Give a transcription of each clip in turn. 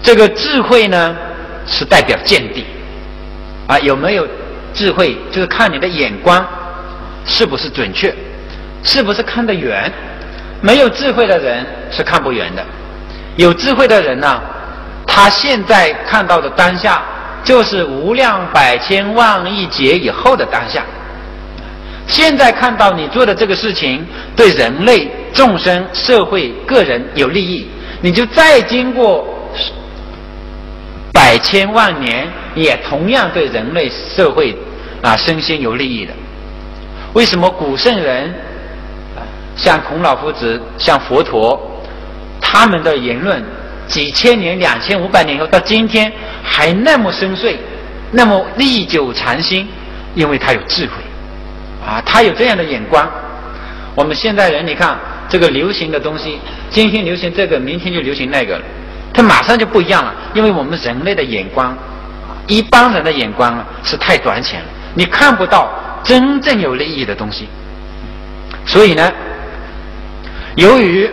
这个智慧呢是代表见地啊，有没有智慧就是看你的眼光是不是准确，是不是看得远。没有智慧的人是看不远的，有智慧的人呢，他现在看到的当下就是无量百千万亿劫以后的当下。现在看到你做的这个事情对人类众生社会个人有利益，你就再经过百千万年也同样对人类社会身心有利益的。为什么古圣人像孔老夫子像佛陀他们的言论几千年2500年以后到今天还那么深邃，那么历久常新？因为他有智慧他有这样的眼光。我们现代人你看这个流行的东西，今天流行这个明天就流行那个了，它马上就不一样了。因为我们人类的眼光，一般人的眼光是太短浅了，你看不到真正有利益的东西。所以呢，由于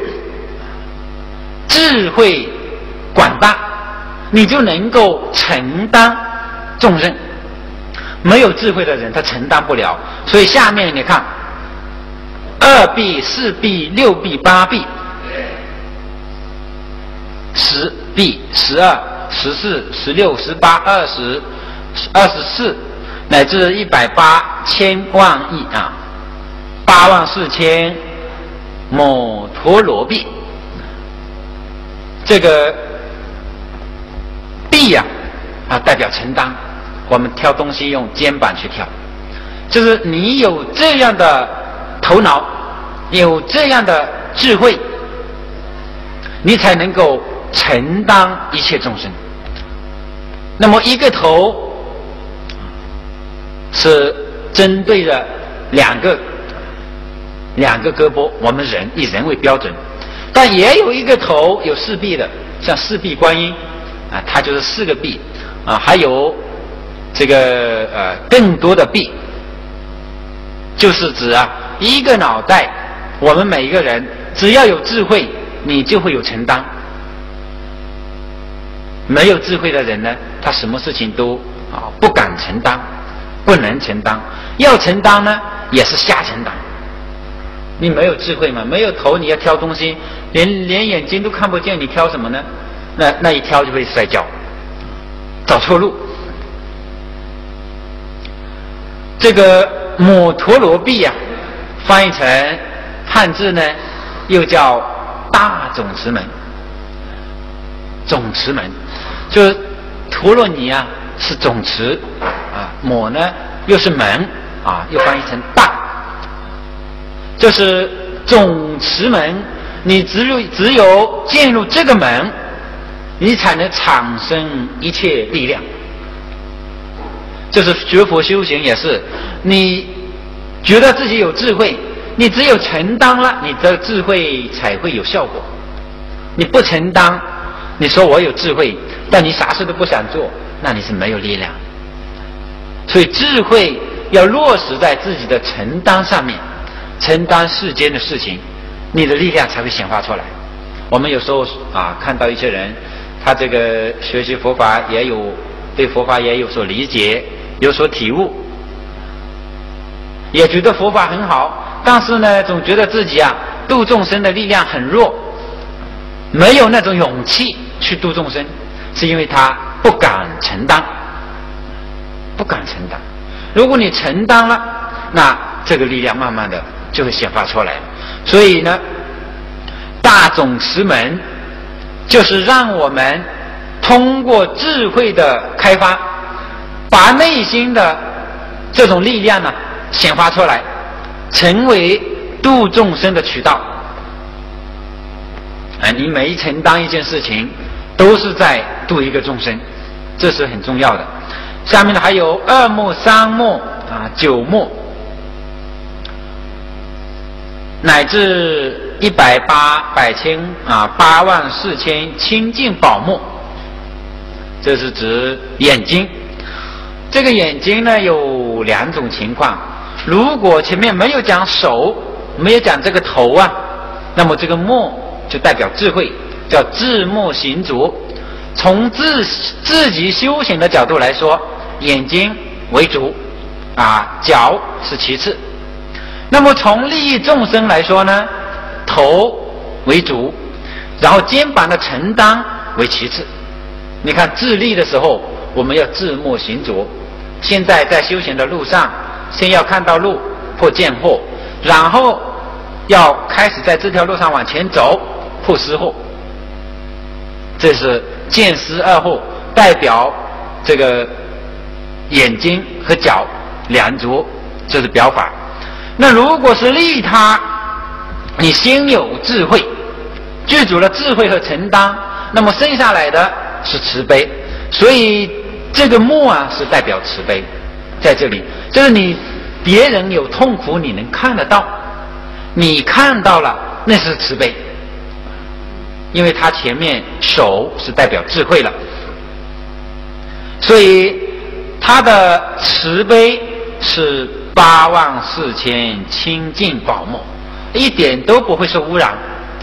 智慧广大，你就能够承担重任。没有智慧的人他承担不了。所以下面你看2臂、4臂、6臂、8臂、10臂、12、14、16、18、20、24乃至180千万亿8万4千摩陀罗臂。这个臂代表承担。我们挑东西用肩膀去挑，就是你有这样的头脑，有这样的智慧，你才能够承担一切众生。那么一个头是针对着两个胳膊，我们人以人为标准，但也有一个头有4臂的，像4臂观音它就是4个臂还有这个更多的臂，就是指一个脑袋。我们每一个人只要有智慧，你就会有承担。没有智慧的人呢，他什么事情都不敢承担，不能承担，要承担呢也是瞎承担。你没有智慧嘛，没有头，你要挑东西连眼睛都看不见，你挑什么呢？那一挑就会摔跤，找错路。这个摩陀罗臂翻译成汉字呢又叫大总持门。总持门就是陀罗尼是总持摩呢又是门又翻译成大。就是总持门，你只有进入这个门，你才能产生一切力量。就是学佛修行也是，你觉得自己有智慧，你只有承担了，你的智慧才会有效果。你不承担，你说我有智慧，但你啥事都不想做，那你是没有力量。所以智慧要落实在自己的承担上面，承担世间的事情，你的力量才会显化出来。我们有时候看到一些人，他这个学习佛法也有对佛法也有所理解，有所体悟，也觉得佛法很好，但是呢总觉得自己度众生的力量很弱，没有那种勇气去度众生，是因为他不敢承担。不敢承担。如果你承担了，那这个力量慢慢的就会显发出来。所以呢，大总持门就是让我们通过智慧的开发，把内心的这种力量显发出来，成为度众生的渠道。你每一承担一件事情，都是在度一个众生，这是很重要的。下面呢还有2目、3目9目，乃至180百千8万4千清净宝目，这是指眼睛。这个眼睛呢有2种情况，如果前面没有讲手，没有讲这个头那么这个目就代表智慧，叫智目行足。 从自己修行的角度来说，眼睛为主，脚是其次。那么从利益众生来说呢，头为主，然后肩膀的承担为其次。你看自利的时候，我们要自莫行浊。现在在修行的路上，先要看到路，破见惑，然后要开始在这条路上往前走，破思惑。这是见思二惑，代表这个眼睛和脚两足，这是表法。那如果是利他，你先有智慧，具足了智慧和承担，那么剩下来的是慈悲。所以这个目是代表慈悲，在这里就是你别人有痛苦你能看得到，你看到了那是慈悲，因为他前面手是代表智慧了，所以他的慈悲是84000清净宝墨，一点都不会受污染。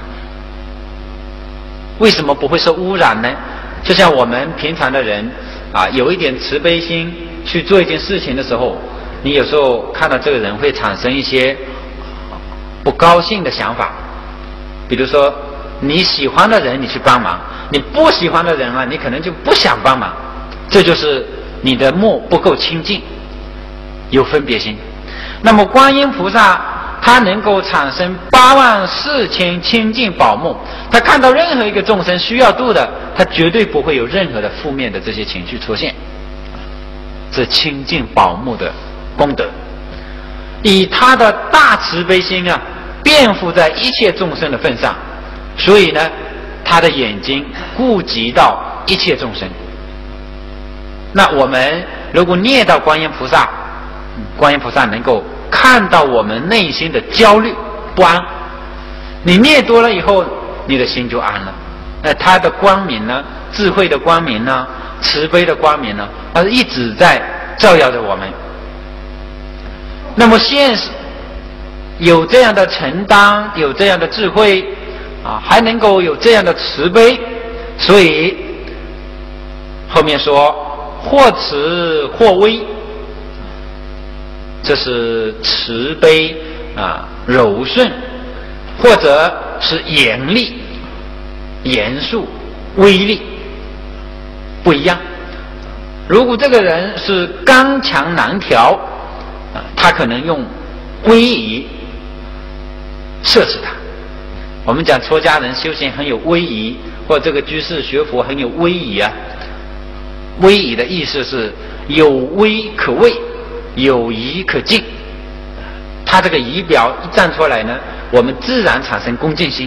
为什么不会受污染呢？就像我们平常的人有一点慈悲心去做一件事情的时候，你有时候看到这个人会产生一些不高兴的想法，比如说你喜欢的人你去帮忙，你不喜欢的人你可能就不想帮忙，这就是你的目不够清净，有分别心。那么观音菩萨他能够产生84000清净宝目，他看到任何一个众生需要度的，他绝对不会有任何的负面的这些情绪出现，这清净宝目的功德。以他的大慈悲心遍覆在一切众生的份上，所以呢他的眼睛顾及到一切众生。那我们如果念到观音菩萨，观音菩萨能够看到我们内心的焦虑不安，你念多了以后你的心就安了。他的光明呢，智慧的光明呢，慈悲的光明呢，它是一直在照耀着我们。那么现实有这样的承担，有这样的智慧还能够有这样的慈悲，所以后面说或慈或威，这是慈悲柔顺，或者是严厉严肃威力不一样。如果这个人是刚强难调他可能用威仪摄持他。我们讲出家人修行很有威仪，或这个居士学佛很有威仪威仪的意思是有威可畏，有仪可敬。他这个仪表一站出来呢，我们自然产生恭敬心。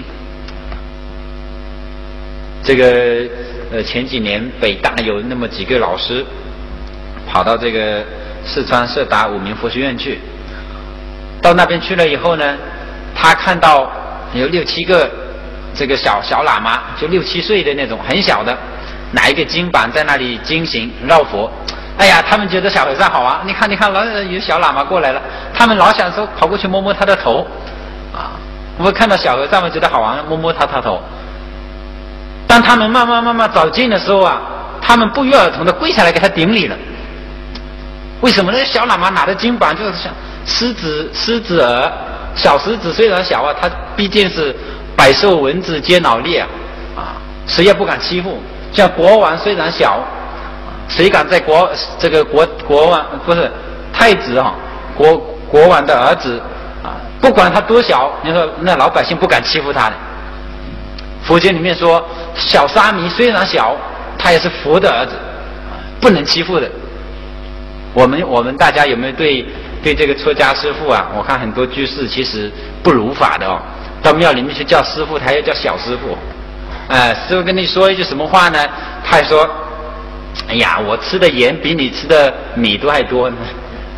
这个前几年北大有那么几个老师跑到这个四川社达五明佛学院去，到那边去了以后呢，他看到有6、7个这个小喇嘛，就6、7岁的那种很小的，拿一个金板在那里经行绕佛。哎呀，他们觉得小和尚好啊，你看老有小喇嘛过来了，他们老想说跑过去摸摸他的头我们看到小和尚们觉得好玩，摸摸他头。当他们慢慢走近的时候他们不约而同的跪下来给他顶礼了。为什么呢？小喇嘛拿着金板就是像狮子耳，小狮子虽然小他毕竟是百兽蚊子皆脑裂谁也不敢欺负。像国王虽然小谁敢在国王不是太子国王的儿子不管他多小，你说那老百姓不敢欺负他的。佛经里面说小沙弥虽然小，他也是佛的儿子不能欺负的。我们大家有没有对这个出家师父我看很多居士其实不如法的到庙里面去叫师父，他又叫小师父师父跟你说一句什么话呢？他还说哎呀，我吃的盐比你吃的米都还多呢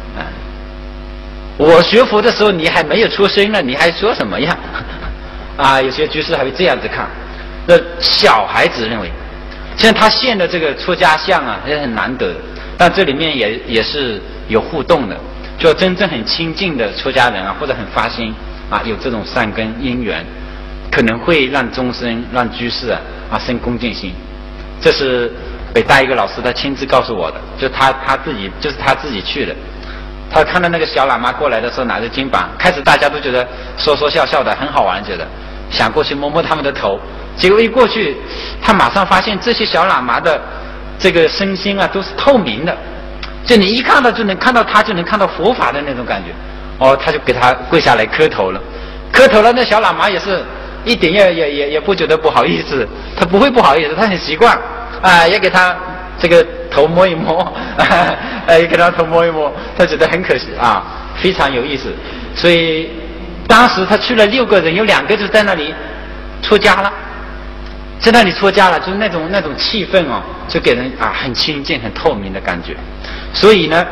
我学佛的时候你还没有出生呢，你还说什么呀有些居士还会这样子看。那小孩子认为现在他现的这个出家相也很难得，但这里面也是有互动的，就真正很亲近的出家人或者很发心有这种善根因缘，可能会让众生让居士生恭敬心这是北大一个老师他亲自告诉我的，就他自己去的。他看到那个小喇嘛过来的时候拿着金榜，开始大家都觉得说说笑笑的很好玩，觉得想过去摸摸他们的头，结果一过去，他马上发现这些小喇嘛的这个身心啊都是透明的，就你一看到就能看到他，就能看到佛法的那种感觉。哦，他就给他跪下来磕头了，那小喇嘛也是一点也不觉得不好意思，他不会不好意思，他很习惯啊，也给他这个头摸一摸，也给他头摸一摸，他觉得很可惜啊，非常有意思。所以当时他去了6个人，有2个就在那里出家了，就是那种气氛哦，就给人啊很清净、很透明的感觉。所以呢，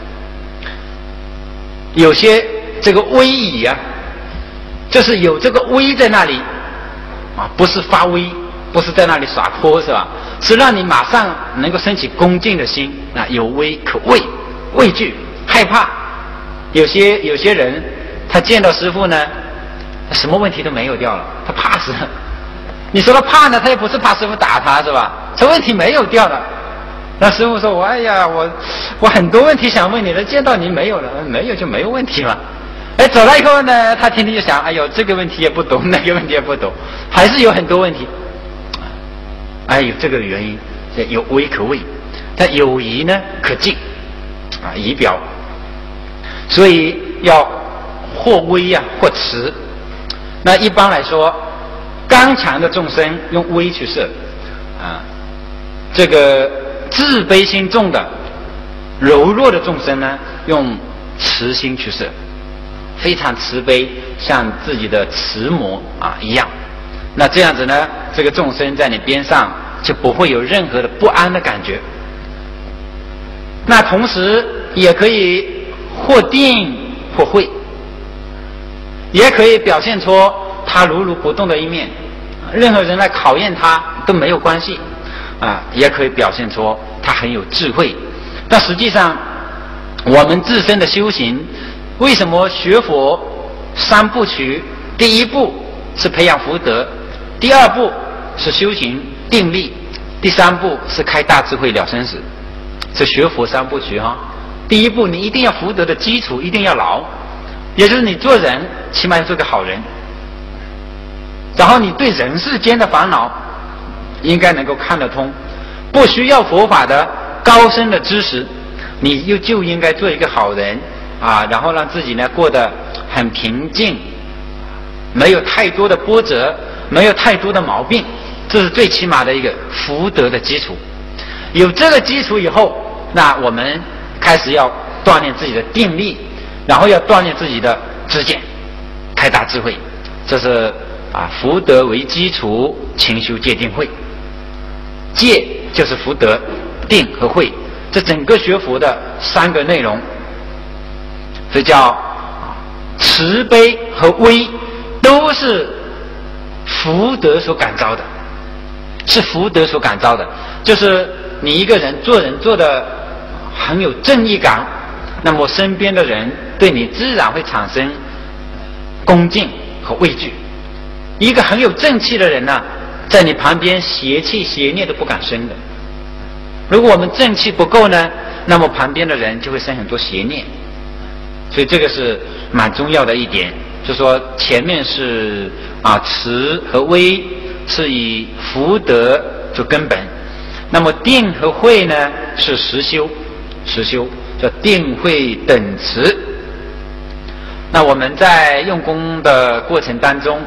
有些这个威仪啊，就是有这个威在那里啊，不是发威，不是在那里耍泼，是吧？是让你马上能够升起恭敬的心啊，有威可畏惧害怕。有些人他见到师父呢，什么问题都没有掉了，他怕死。你说他怕呢，他也不是怕师父打他，是吧？这问题没有掉了。那师父说我很多问题想问你了，见到你没有了，没有就没有问题嘛。走了以后呢，他天天就想，哎呦，这个问题也不懂，那个问题也不懂，还是有很多问题。有这个原因，有威可畏，但有仪呢可敬啊，仪表。所以要或威啊，或慈。那一般来说，刚强的众生用威去摄啊，这个自卑心重的、柔弱的众生呢，用慈心去摄，非常慈悲，像自己的慈母啊一样。那这样子呢，这个众生在你边上就不会有任何的不安的感觉。那同时也可以或定或慧，也可以表现出他如如不动的一面，任何人来考验他都没有关系啊，也可以表现出他很有智慧。那实际上我们自身的修行，为什么学佛3部曲？第1步是培养福德，第2步是修行定力，第3步是开大智慧了生死。这学佛3部曲哈。第1步你一定要福德的基础一定要牢，也就是你做人起码要做个好人，然后你对人世间的烦恼应该能够看得通，不需要佛法的高深的知识，你就应该做一个好人啊，然后让自己呢过得很平静，没有太多的波折，没有太多的毛病，这是最起码的一个福德的基础。有这个基础以后，那我们开始要锻炼自己的定力，然后要锻炼自己的知见，开大智慧。这是福德为基础，勤修戒定慧。戒就是福德，定和慧，这整个学佛的3个内容。这叫慈悲和威，都是福德所感召的，是福德所感召的。就是你一个人做的很有正义感，那么身边的人对你自然会产生恭敬和畏惧。一个很有正气的人呢，在你旁边邪气邪念都不敢生的。如果我们正气不够呢，那么旁边的人就会生很多邪念。所以这个是蛮重要的一点，就说前面是慈和威是以福德做根本，那么定和慧呢是实修叫定慧等持。那我们在用功的过程当中，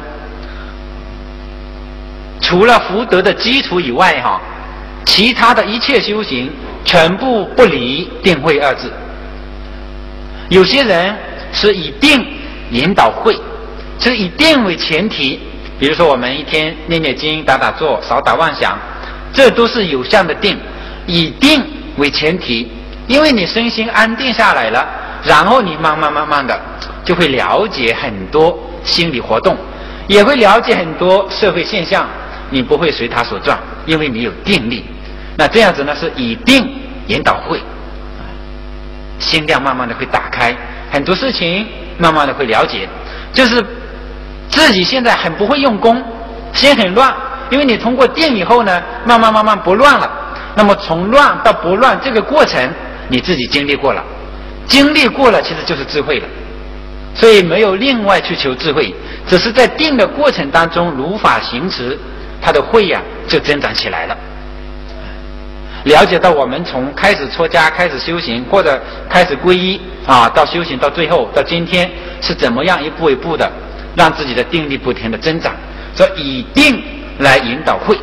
除了福德的基础以外其他的一切修行全部不离定慧2字。有些人是以定引导慧，是以定为前提，比如说我们一天念念经、打打坐、少打妄想，这都是有相的定，以定为前提。因为你身心安定下来了，然后你慢慢的就会了解很多心理活动，也会了解很多社会现象，你不会随它所转，因为你有定力。那这样子呢，是以定引导慧，心量慢慢的会打开，很多事情慢慢的会了解。就是自己现在很不会用功，心很乱， 因为你通过定以后呢，慢慢不乱了。那么从乱到不乱这个过程，你自己经历过了，经历过了其实就是智慧了。所以没有另外去求智慧，只是在定的过程当中如法行持，他的慧呀就增长起来了。了解到我们从开始出家开始修行，或者开始皈依啊，到修行到最后到今天是怎么样一步一步的让自己的定力不停的增长，所以以定来引导慧，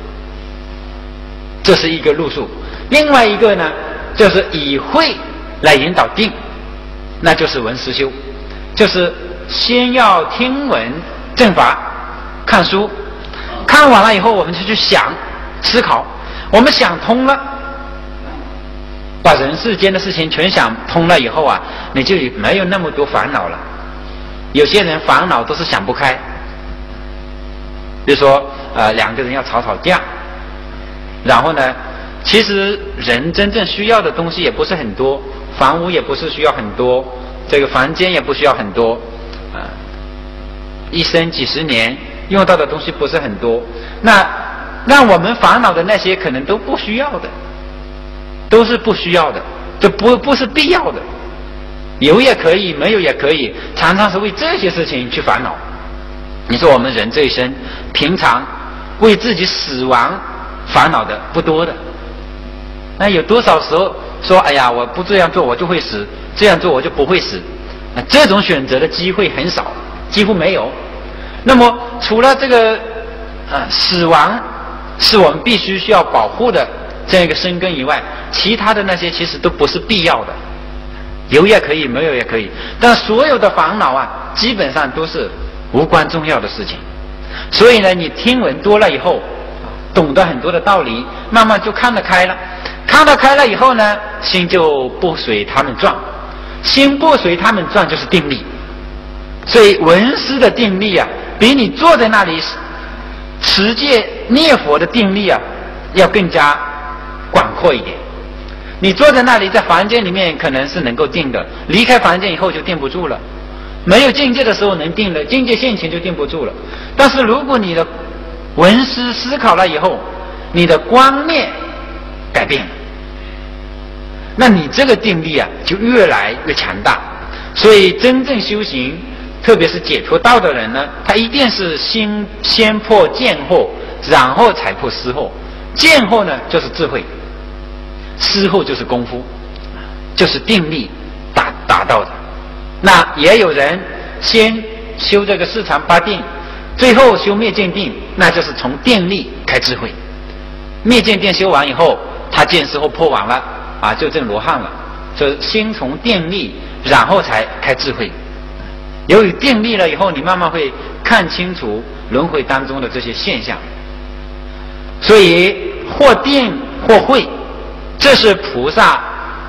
这是一个路数。另外一个呢，就是以慧来引导定，那就是闻思修，就是先要听闻正法，看书，看完了以后我们就去想思考，我们想通了，把人世间的事情全想通了以后啊，你就没有那么多烦恼了。有些人烦恼都是想不开，比如说两个人要吵架，然后呢其实人真正需要的东西也不是很多，房屋也不是需要很多，这个房间也不需要很多，一生几十年用到的东西不是很多，那让我们烦恼的那些可能都不需要的，都是不需要的，这不是必要的，有也可以，没有也可以，常常是为这些事情去烦恼。你说我们人这一生平常为自己死亡烦恼的不多的，那有多少时候说哎呀我不这样做我就会死，这样做我就不会死，那这种选择的机会很少，几乎没有。那么除了这个死亡是我们必须需要保护的这样一个生根以外，其他的那些其实都不是必要的，有也可以，没有也可以，但所有的烦恼啊基本上都是无关重要的事情。所以呢你听闻多了以后，懂得很多的道理，慢慢就看得开了，看得开了以后呢，心就不随他们转，心不随他们转就是定力。所以闻思的定力啊，比你坐在那里持戒念佛的定力啊要更加广阔一点。你坐在那里在房间里面可能是能够定的，离开房间以后就定不住了，没有境界的时候能定了，境界现前就定不住了。但是如果你的闻思思考了以后，你的观念改变了，那你这个定力啊就越来越强大。所以真正修行特别是解脱道的人呢，他一定是先破见惑，然后才破思惑。见惑呢就是智慧，思惑就是功夫，就是定力达到的。那也有人先修这个四禅八定，最后修灭见定，那就是从定力开智慧。灭见定修完以后，他见思惑破完了啊，就证罗汉了。所以先从定力，然后才开智慧。由于定力了以后，你慢慢会看清楚轮回当中的这些现象。所以或定或慧，这是菩萨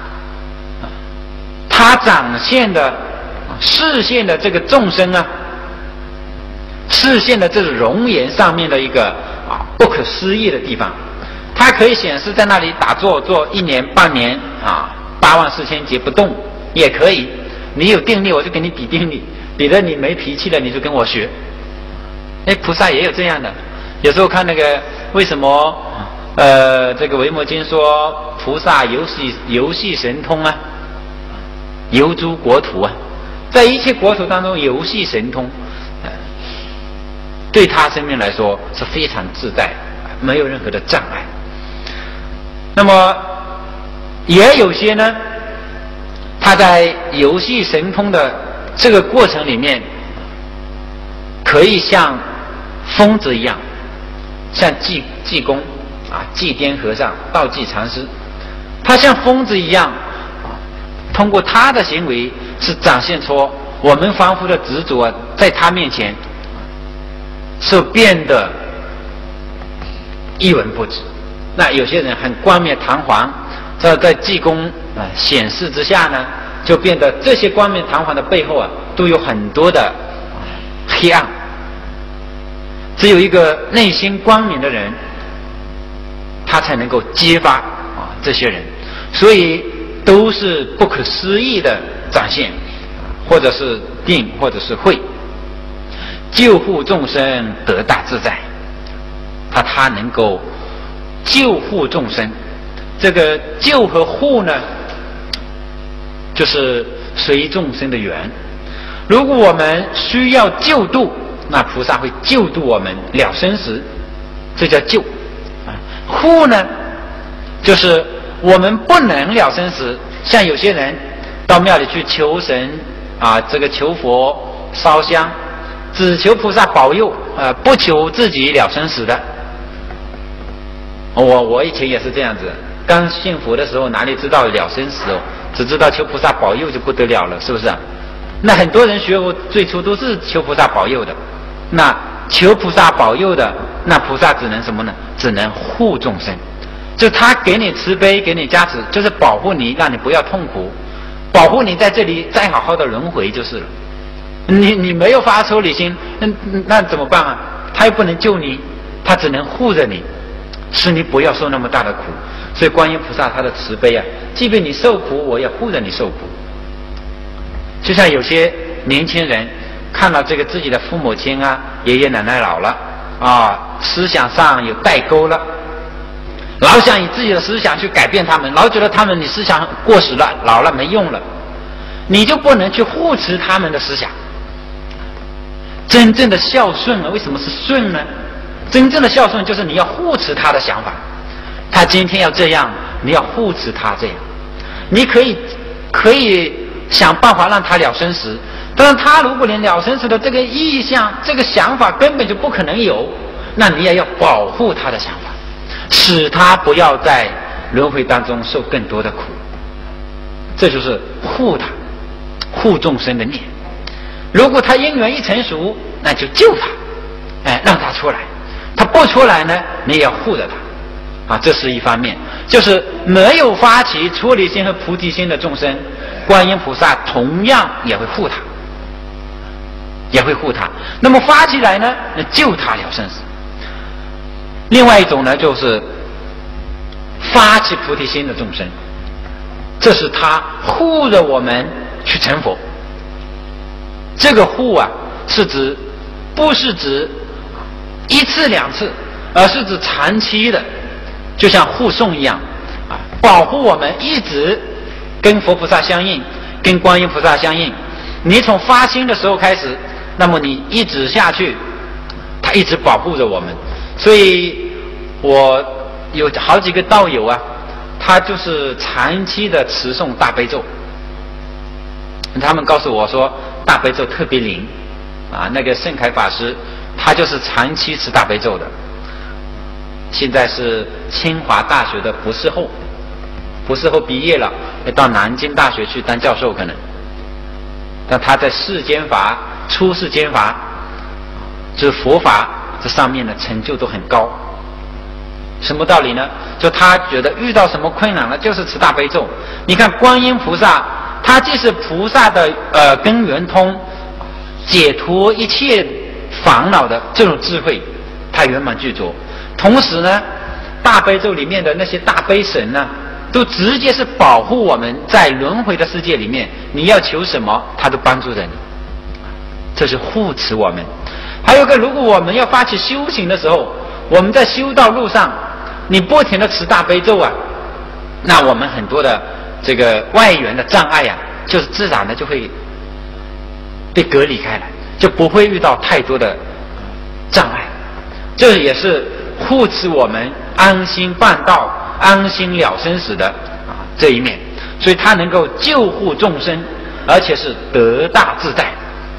他展现的视线的这个众生啊，视线的这个容颜上面的一个不可思议的地方。它可以显示在那里打坐做1年半年84000劫不动也可以，你有定力我就给你比定力，比得你没脾气了你就跟我学。菩萨也有这样的。有时候看那个为什么这个维摩经说菩萨游戏神通啊，游诸国土啊，在一切国土当中游戏神通，对他生命来说是非常自在，没有任何的障碍。那么也有些呢，他在游戏神通的这个过程里面，可以像疯子一样，像济公济癫和尚、道济禅师，他像疯子一样，通过他的行为是展现出我们凡夫的执着在他面前是变得一文不值。那有些人很冠冕堂皇，在济公显示之下呢，就变得这些冠冕堂皇的背后都有很多的黑暗。只有一个内心光明的人，他才能够揭发这些人，所以都是不可思议的展现，或者是定，或者是慧，救护众生得大自在。 他能够救护众生。这个救和护呢，就是随众生的缘。如果我们需要救度，那菩萨会救度我们了生死，这叫救。护呢，就是我们不能了生死，像有些人到庙里去求神这个求佛烧香，只求菩萨保佑，不求自己了生死的。我以前也是这样子，刚信佛的时候哪里知道了生死哦，只知道求菩萨保佑就不得了了，是不是？那很多人学佛最初都是求菩萨保佑的，那求菩萨保佑的，那菩萨只能什么呢？只能护众生，就他给你慈悲，给你加持，就是保护你，让你不要痛苦，保护你在这里再好好的轮回就是了。你没有发出离心，那怎么办啊？他又不能救你，他只能护着你，使你不要受那么大的苦。所以观音菩萨他的慈悲啊，即便你受苦，我也护着你受苦。就像有些年轻人看到这个自己的父母亲爷爷奶奶老了思想上有代沟了，老想以自己的思想去改变他们，老觉得他们你思想过时了，老了没用了，你就不能去护持他们的思想。真正的孝顺为什么是顺呢？真正的孝顺就是你要护持他的想法，他今天要这样，你要护持他这样。你可以想办法让他了生死，但是他如果连了生死的这个意向、这个想法根本就不可能有，那你也要保护他的想法，使他不要在轮回当中受更多的苦。这就是护他，护众生的念。如果他因缘一成熟，那就救他，让他出来。他不出来呢，你也要护着他。这是一方面，就是没有发起出离心和菩提心的众生，观音菩萨同样也会护他，那么发起来呢，那救他了生死。另外一种呢，就是发起菩提心的众生，这是他护着我们去成佛。这个护不是指一次两次，而是指长期的，就像护送一样保护我们一直跟佛菩萨相应，跟观音菩萨相应。你从发心的时候开始，那么你一直下去，他一直保护着我们。所以我有好几个道友他就是长期的持诵大悲咒，他们告诉我说大悲咒特别灵那个盛凯法师他就是长期持大悲咒的，现在是清华大学的博士后毕业了，要到南京大学去当教授可能。但他在世间法、出世间法，就是佛法这上面的成就都很高。什么道理呢？就他觉得遇到什么困难了，就是持大悲咒。你看观音菩萨，他既是菩萨的根圆通，解脱一切烦恼的这种智慧，他圆满具足。同时呢，大悲咒里面的那些大悲神呢，都直接是保护我们在轮回的世界里面，你要求什么，他都帮助着你，这是护持我们。还有个，如果我们要发起修行的时候，我们在修道路上，你不停的持大悲咒那我们很多的这个外缘的障碍就是自然的就会被隔离开来，就不会遇到太多的障碍。这也是护持我们安心办道、安心了生死的这一面。所以他能够救护众生，而且是得大自在。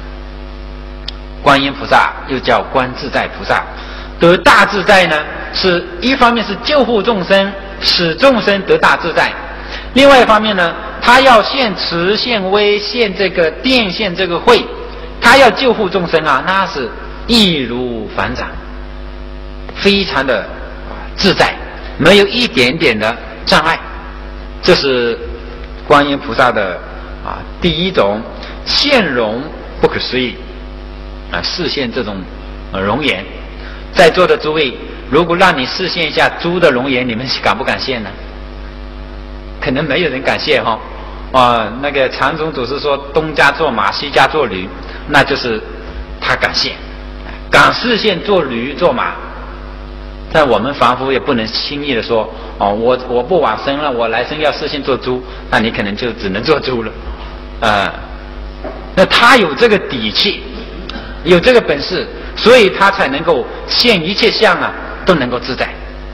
观音菩萨又叫观自在菩萨，得大自在呢，是一方面是救护众生，使众生得大自在；另外一方面呢，他要现慈现威现这个电现这个慧，他要救护众生那是易如反掌，非常的自在，没有一点点的障碍。这是观音菩萨的第一种现容不可思议示现这种容颜。在座的诸位，如果让你示现一下猪的容颜，你们敢不敢现呢？可能没有人敢现那个禅宗祖师说东家做马西家做驴，那就是他敢现，敢示现做驴做马但我们凡夫也不能轻易的说，哦，我不往生了，我来生要实行做猪，那你可能就只能做猪了，那他有这个底气，有这个本事，所以他才能够现一切相啊都能够自在。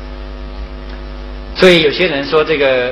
所以有些人说这个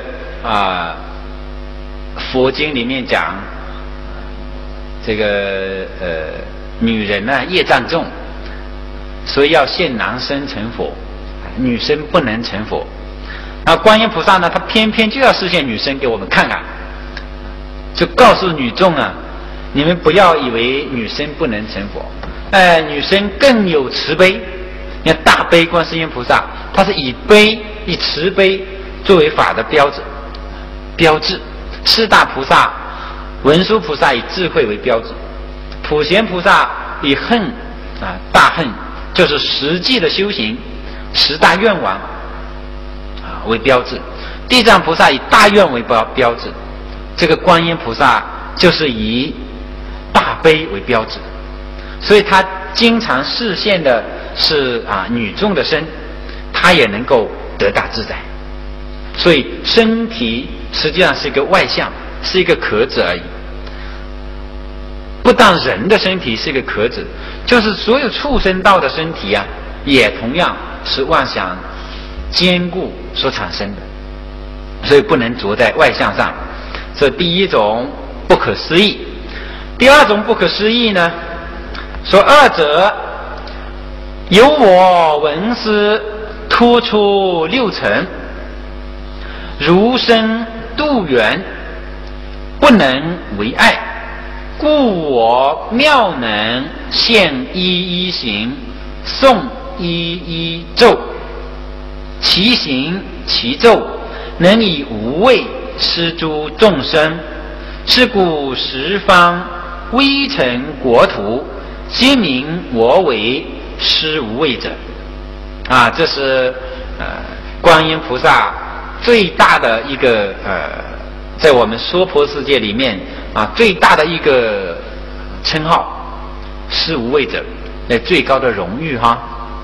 佛经里面讲这个女人呢业障重，所以要现男身成佛，女生不能成佛。那观音菩萨呢，他偏偏就要示现女生给我们看看，就告诉女众啊，你们不要以为女生不能成佛，女生更有慈悲。你看大悲观世音菩萨，他是以慈悲作为法的标志。四大菩萨、文殊菩萨以智慧为标志，普贤菩萨以恨大恨，就是实际的修行10大愿望为标志。地藏菩萨以大愿为标志，这个观音菩萨就是以大悲为标志，所以他经常示现的是女众的身，他也能够得大自在。所以身体实际上是一个外相，是一个壳子而已。不但人的身体是一个壳子，就是所有畜生道的身体啊，也同样是妄想坚固所产生的，所以不能着在外相上。这第一种不可思议。第二种不可思议呢，说二者由我闻思突出6层，如身度远，不能为爱，故我妙能现一一行，诵一一咒，其行其咒能以无畏施诸众生，是故十方微尘国土皆名我为施无畏者。这是观音菩萨最大的一个在我们娑婆世界里面最大的一个称号，施无畏者，最高的荣誉哈。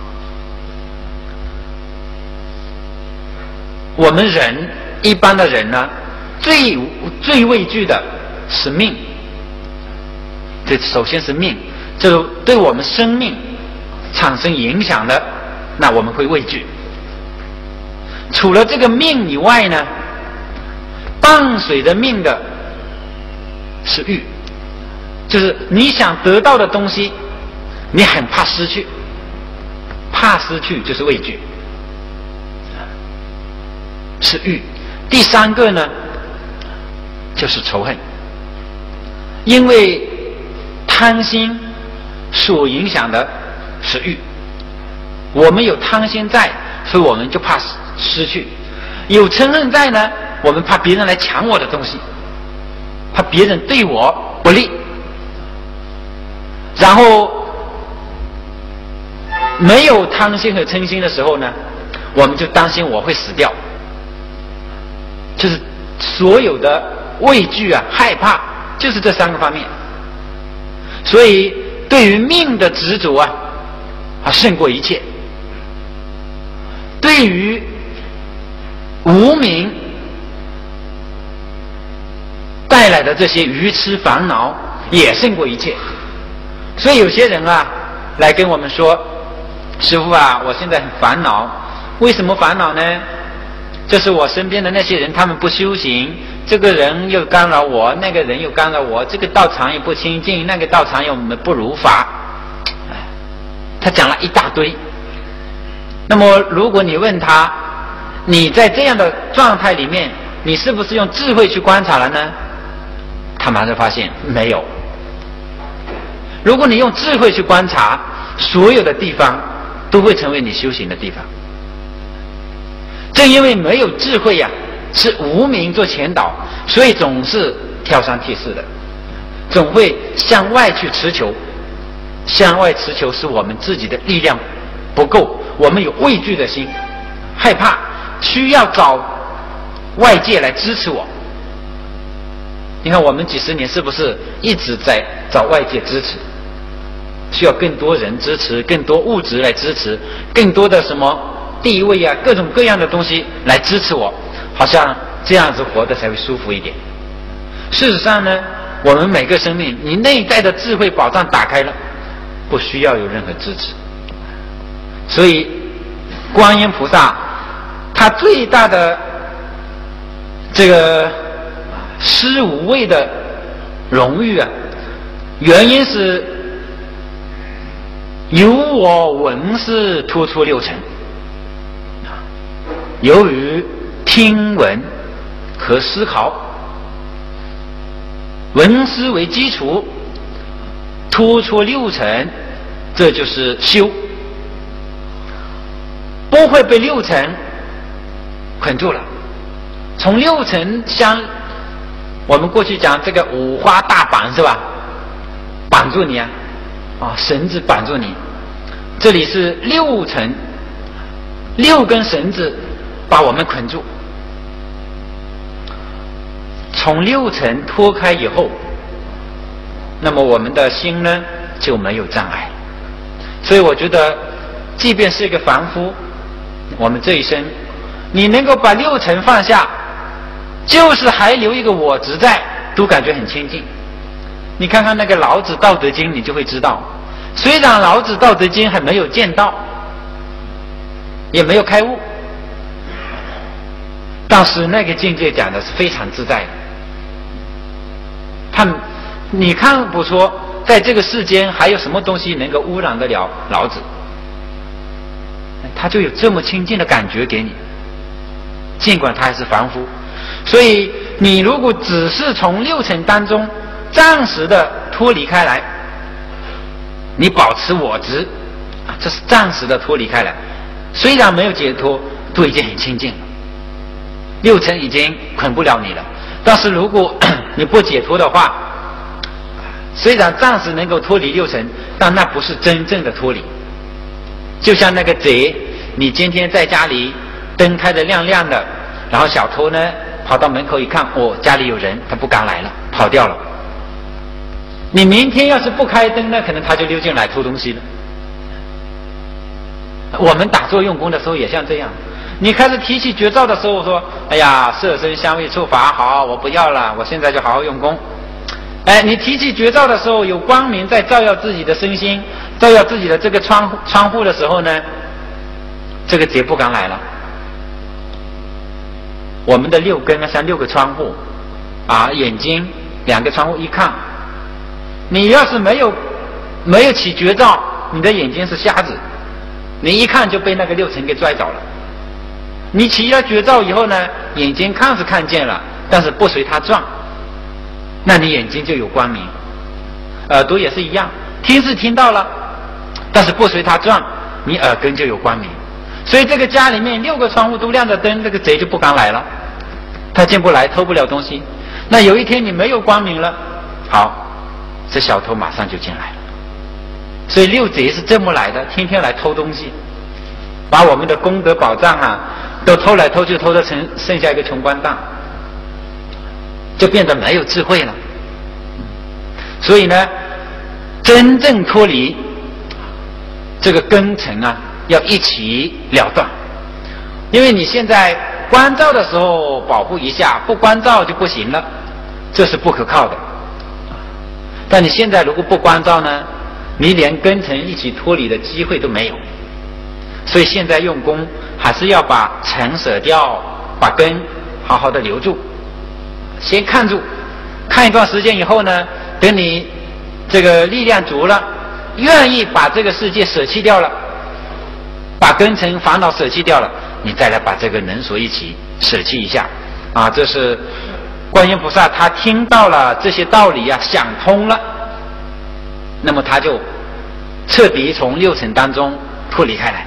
我们人一般的人呢，最畏惧的是命，这首先是命，这对我们生命产生影响的，那我们会畏惧。除了这个命以外呢，伴随着命的是欲，就是你想得到的东西，你很怕失去，怕失去就是畏惧，是欲。第三个呢，就是仇恨，因为贪心所影响的是欲，我们有贪心在，所以我们就怕失去；有嗔恨在呢，我们怕别人来抢我的东西，怕别人对我不利。然后没有贪心和嗔心的时候呢，我们就担心我会死掉，就是所有的畏惧害怕，就是这3个方面。所以对于命的执着胜过一切，对于无明带来的这些愚痴烦恼也胜过一切。所以有些人来跟我们说，师父我现在很烦恼。为什么烦恼呢？就是我身边的那些人，他们不修行，这个人又干扰我，那个人又干扰我，这个道场也不清净，那个道场又不如法。他讲了一大堆。那么如果你问他，你在这样的状态里面，你是不是用智慧去观察了呢？他马上发现没有。如果你用智慧去观察，所有的地方都会成为你修行的地方。正因为没有智慧是无明做前导，所以总是挑三拣四的，总会向外去持求。向外持求是我们自己的力量不够，我们有畏惧的心，害怕，需要找外界来支持我。你看我们几十年是不是一直在找外界支持？需要更多人支持，更多物质来支持，更多的什么地位啊，各种各样的东西来支持我，好像这样子活得才会舒服一点。事实上呢，我们每个生命，你内在的智慧宝藏打开了，不需要有任何支持。所以观音菩萨他最大的这个施无畏的荣誉啊，原因是由我闻思突出六尘，由于听闻和思考，闻思为基础，突出六尘，这就是修，不会被六尘捆住了。从六尘我们过去讲这个五花大绑是吧？绑住你啊，绳子绑住你。这里是六尘，六根绳子把我们捆住。从六尘脱开以后，那么我们的心呢就没有障碍。所以我觉得，即便是一个凡夫，我们这一生，你能够把六尘放下，就是还留一个我执在，都感觉很清净。你看看那个老子《道德经》，你就会知道，虽然老子《道德经》还没有见道，也没有开悟，但是那个境界讲的是非常自在的。你看不出在这个世间还有什么东西能够污染得了老子，他就有这么清净的感觉给你，尽管他还是凡夫。所以你如果只是从六尘当中暂时的脱离开来，你保持我执，这是暂时的脱离开来，虽然没有解脱，都已经很清净了，六尘已经捆不了你了。但是如果你不解脱的话，虽然暂时能够脱离六尘，但那不是真正的脱离。就像那个贼，你今天在家里灯开得亮亮的，然后小偷呢跑到门口一看，家里有人，他不敢来了，跑掉了。你明天要是不开灯呢，可能他就溜进来偷东西了。我们打坐用功的时候也像这样，你开始提起绝招的时候说，哎呀，色身香味触法好，我不要了，我现在就好好用功。你提起绝招的时候，有光明在照耀自己的身心，照耀自己的这个窗户的时候呢，这个贼不敢来了。我们的六根像六个窗户眼睛两个窗户一看，你要是没有起绝招，你的眼睛是瞎子，你一看就被那个六尘给拽走了。你起了绝招以后呢，眼睛看是看见了，但是不随它转，那你眼睛就有光明。耳朵也是一样，听是听到了，但是不随它转，你耳根就有光明。所以这个家里面六个窗户都亮着灯，这个贼就不敢来了，他进不来，偷不了东西。那有一天你没有光明了，好，这小偷马上就进来了。所以六贼是这么来的，天天来偷东西，把我们的功德宝藏都偷来偷去，偷得剩下一个穷光蛋，就变得没有智慧了。所以呢，真正脱离这个根尘要一起了断。因为你现在关照的时候保护一下，不关照就不行了，这是不可靠的。但你现在如果不关照呢，你连根尘一起脱离的机会都没有。所以现在用功还是要把尘舍掉，把根好好的留住，先看住，看一段时间以后呢，等你这个力量足了，愿意把这个世界舍弃掉了，把根尘烦恼舍弃掉了，你再来把这个能所一起舍弃一下这是观音菩萨他听到了这些道理想通了，那么他就彻底从六尘当中脱离开来。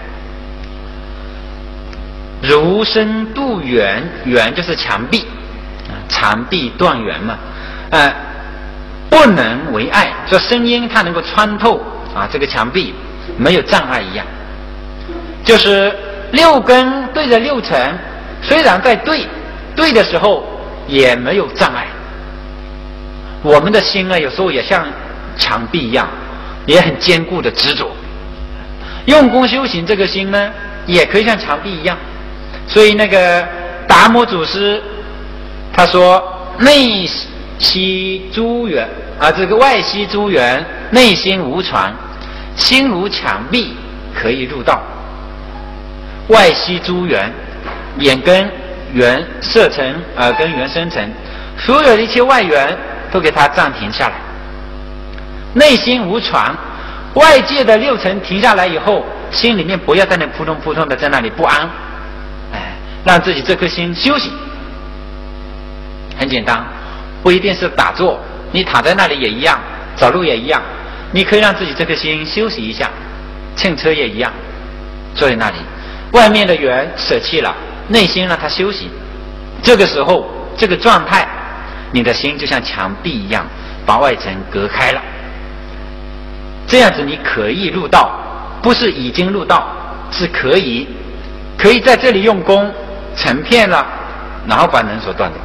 如身度缘，缘就是墙壁，长壁断缘嘛，不能为碍，说声音它能够穿透这个墙壁，没有障碍一样。就是六根对着六尘，虽然在对的时候也没有障碍。我们的心有时候也像墙壁一样，也很坚固的执着。用功修行这个心呢， 也可以像墙壁一样。所以那个达摩祖师他说：“内息诸缘啊，这个外息诸缘，内心无传，心如墙壁，可以入道。外息诸缘，眼根缘色尘耳根缘声尘，所有的一切外缘都给它暂停下来。内心无传，外界的六尘停下来以后，心里面不要在那扑通扑通的在那里不安，让自己这颗心休息。很简单，不一定是打坐，你躺在那里也一样，走路也一样，你可以让自己这颗心休息一下，乘车也一样，坐在那里，外面的缘舍弃了，内心让它休息。这个时候，这个状态，你的心就像墙壁一样，把外层隔开了。这样子你可以入道，不是已经入道，是可以在这里用功成片了，然后把能所断掉。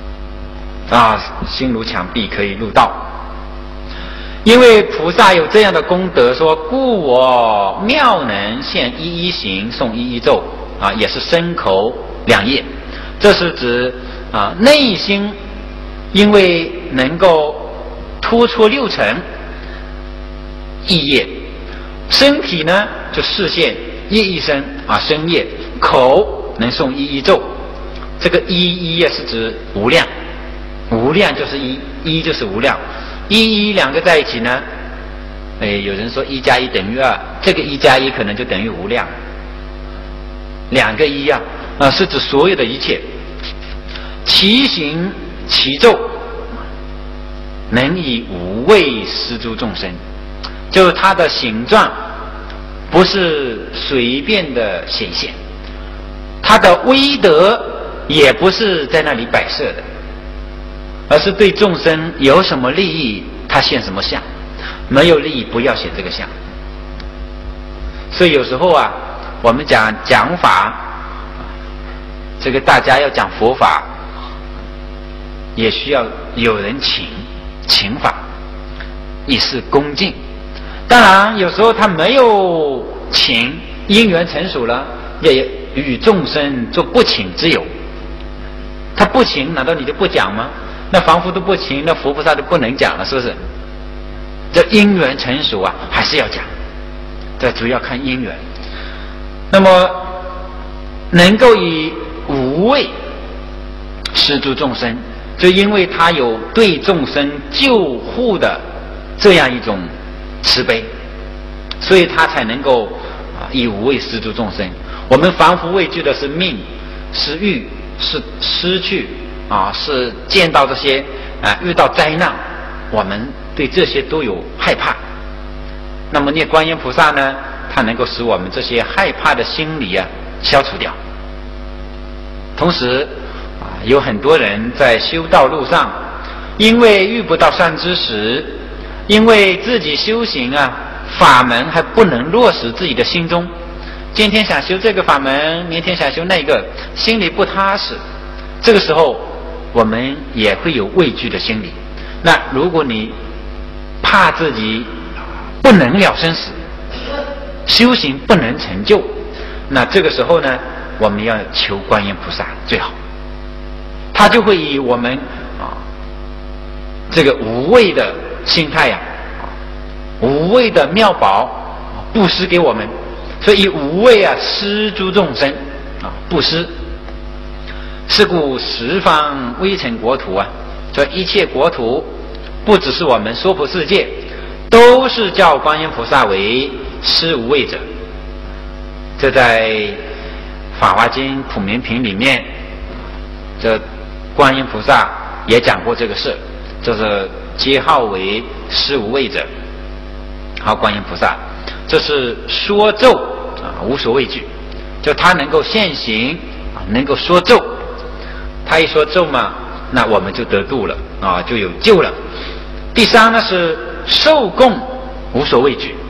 心如墙壁，可以入道。因为菩萨有这样的功德，说故我妙能现一一行，诵一一咒也是身口两业。这是指内心因为能够突出六尘意业，身体呢就视线业一生身业，口能诵一一咒。这个一也是指无量，无量就是一就是无量，一两个在一起呢，有人说1加1等于2，这个1加1可能就等于无量，两个一是指所有的一切，其行其咒，能以无畏施诸众生。就是它的形状不是随便的显现，它的威德也不是在那里摆设的，而是对众生有什么利益他现什么相，没有利益不要显这个相。所以有时候我们讲法，这个大家要讲佛法也需要有人请法，以示恭敬。当然有时候他没有请，因缘成熟了，也与众生做不请之友。他不请，难道你就不讲吗？那凡夫都不请，那佛菩萨就不能讲了，是不是？这因缘成熟还是要讲，这主要看因缘。那么能够以无畏施诸众生，就因为他有对众生救护的这样一种慈悲，所以他才能够以无畏施诸众生。我们凡夫畏惧的是命，是欲，是失去是见到这些遇到灾难，我们对这些都有害怕。那么念观音菩萨呢，它能够使我们这些害怕的心理消除掉。同时有很多人在修道路上，因为遇不到善知识，因为自己修行法门还不能落实自己的心中，今天想修这个法门，明天想修那个，心里不踏实，这个时候我们也会有畏惧的心理。那如果你怕自己不能了生死，修行不能成就，那这个时候呢，我们要求观音菩萨最好，他就会以我们这个无畏的心态无畏的妙宝布施给我们。所以以无畏施诸众生布施。是故十方微尘国土这一切国土，不只是我们娑婆世界，都是叫观音菩萨为施无畏者。这在《法华经·普门品》里面，这观音菩萨也讲过这个事，就是皆号为施无畏者。好，观音菩萨这是说咒无所畏惧，就他能够现行能够说咒，他一说咒嘛，那我们就得度了就有救了。第三呢是受供无所畏惧，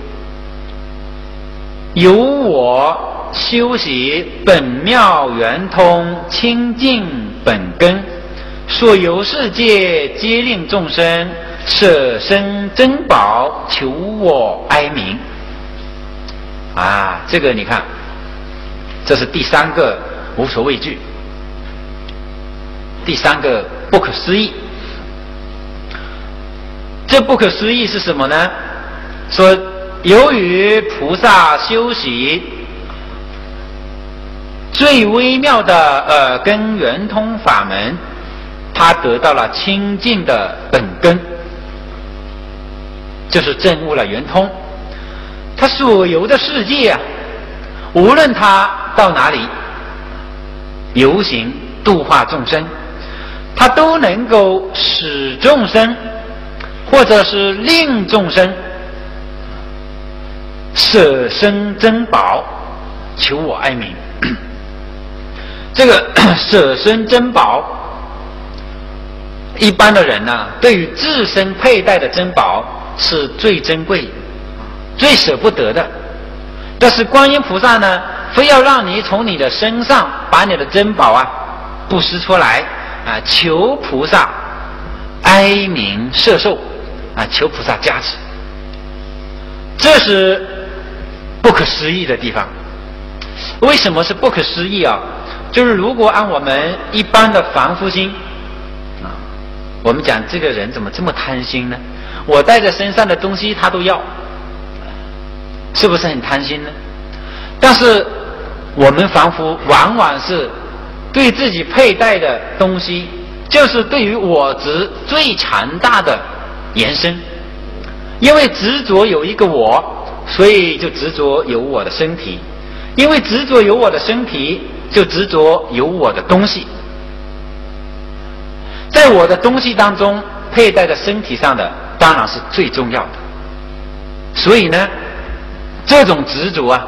由我修习本妙圆通清净本根，所游世界皆令众生舍身珍宝，求我哀悯。这个你看这是第三个无所畏惧，第三个不可思议。这不可思议是什么呢？说由于菩萨修习最微妙的耳根圆通法门，他得到了清净的本根，就是证悟了圆通。他所游的世界啊，无论他到哪里游行度化众生，他都能够使众生或者是令众生舍身珍宝，求我哀悯。这个舍身珍宝，一般的人呢，对于自身佩戴的珍宝是最珍贵、最舍不得的。但是观音菩萨呢，非要让你从你的身上把你的珍宝啊布施出来啊，求菩萨哀悯摄受啊，求菩萨加持。这是不可思议的地方。为什么是不可思议啊？就是如果按我们一般的凡夫心啊，我们讲这个人怎么这么贪心呢？我带在身上的东西他都要，是不是很贪心呢？但是我们凡夫往往是对自己佩戴的东西，就是对于我执最强大的延伸。因为执着有一个我，所以就执着有我的身体；因为执着有我的身体，就执着有我的东西。在我的东西当中，佩戴在身体上的当然是最重要的。所以呢，这种执着啊，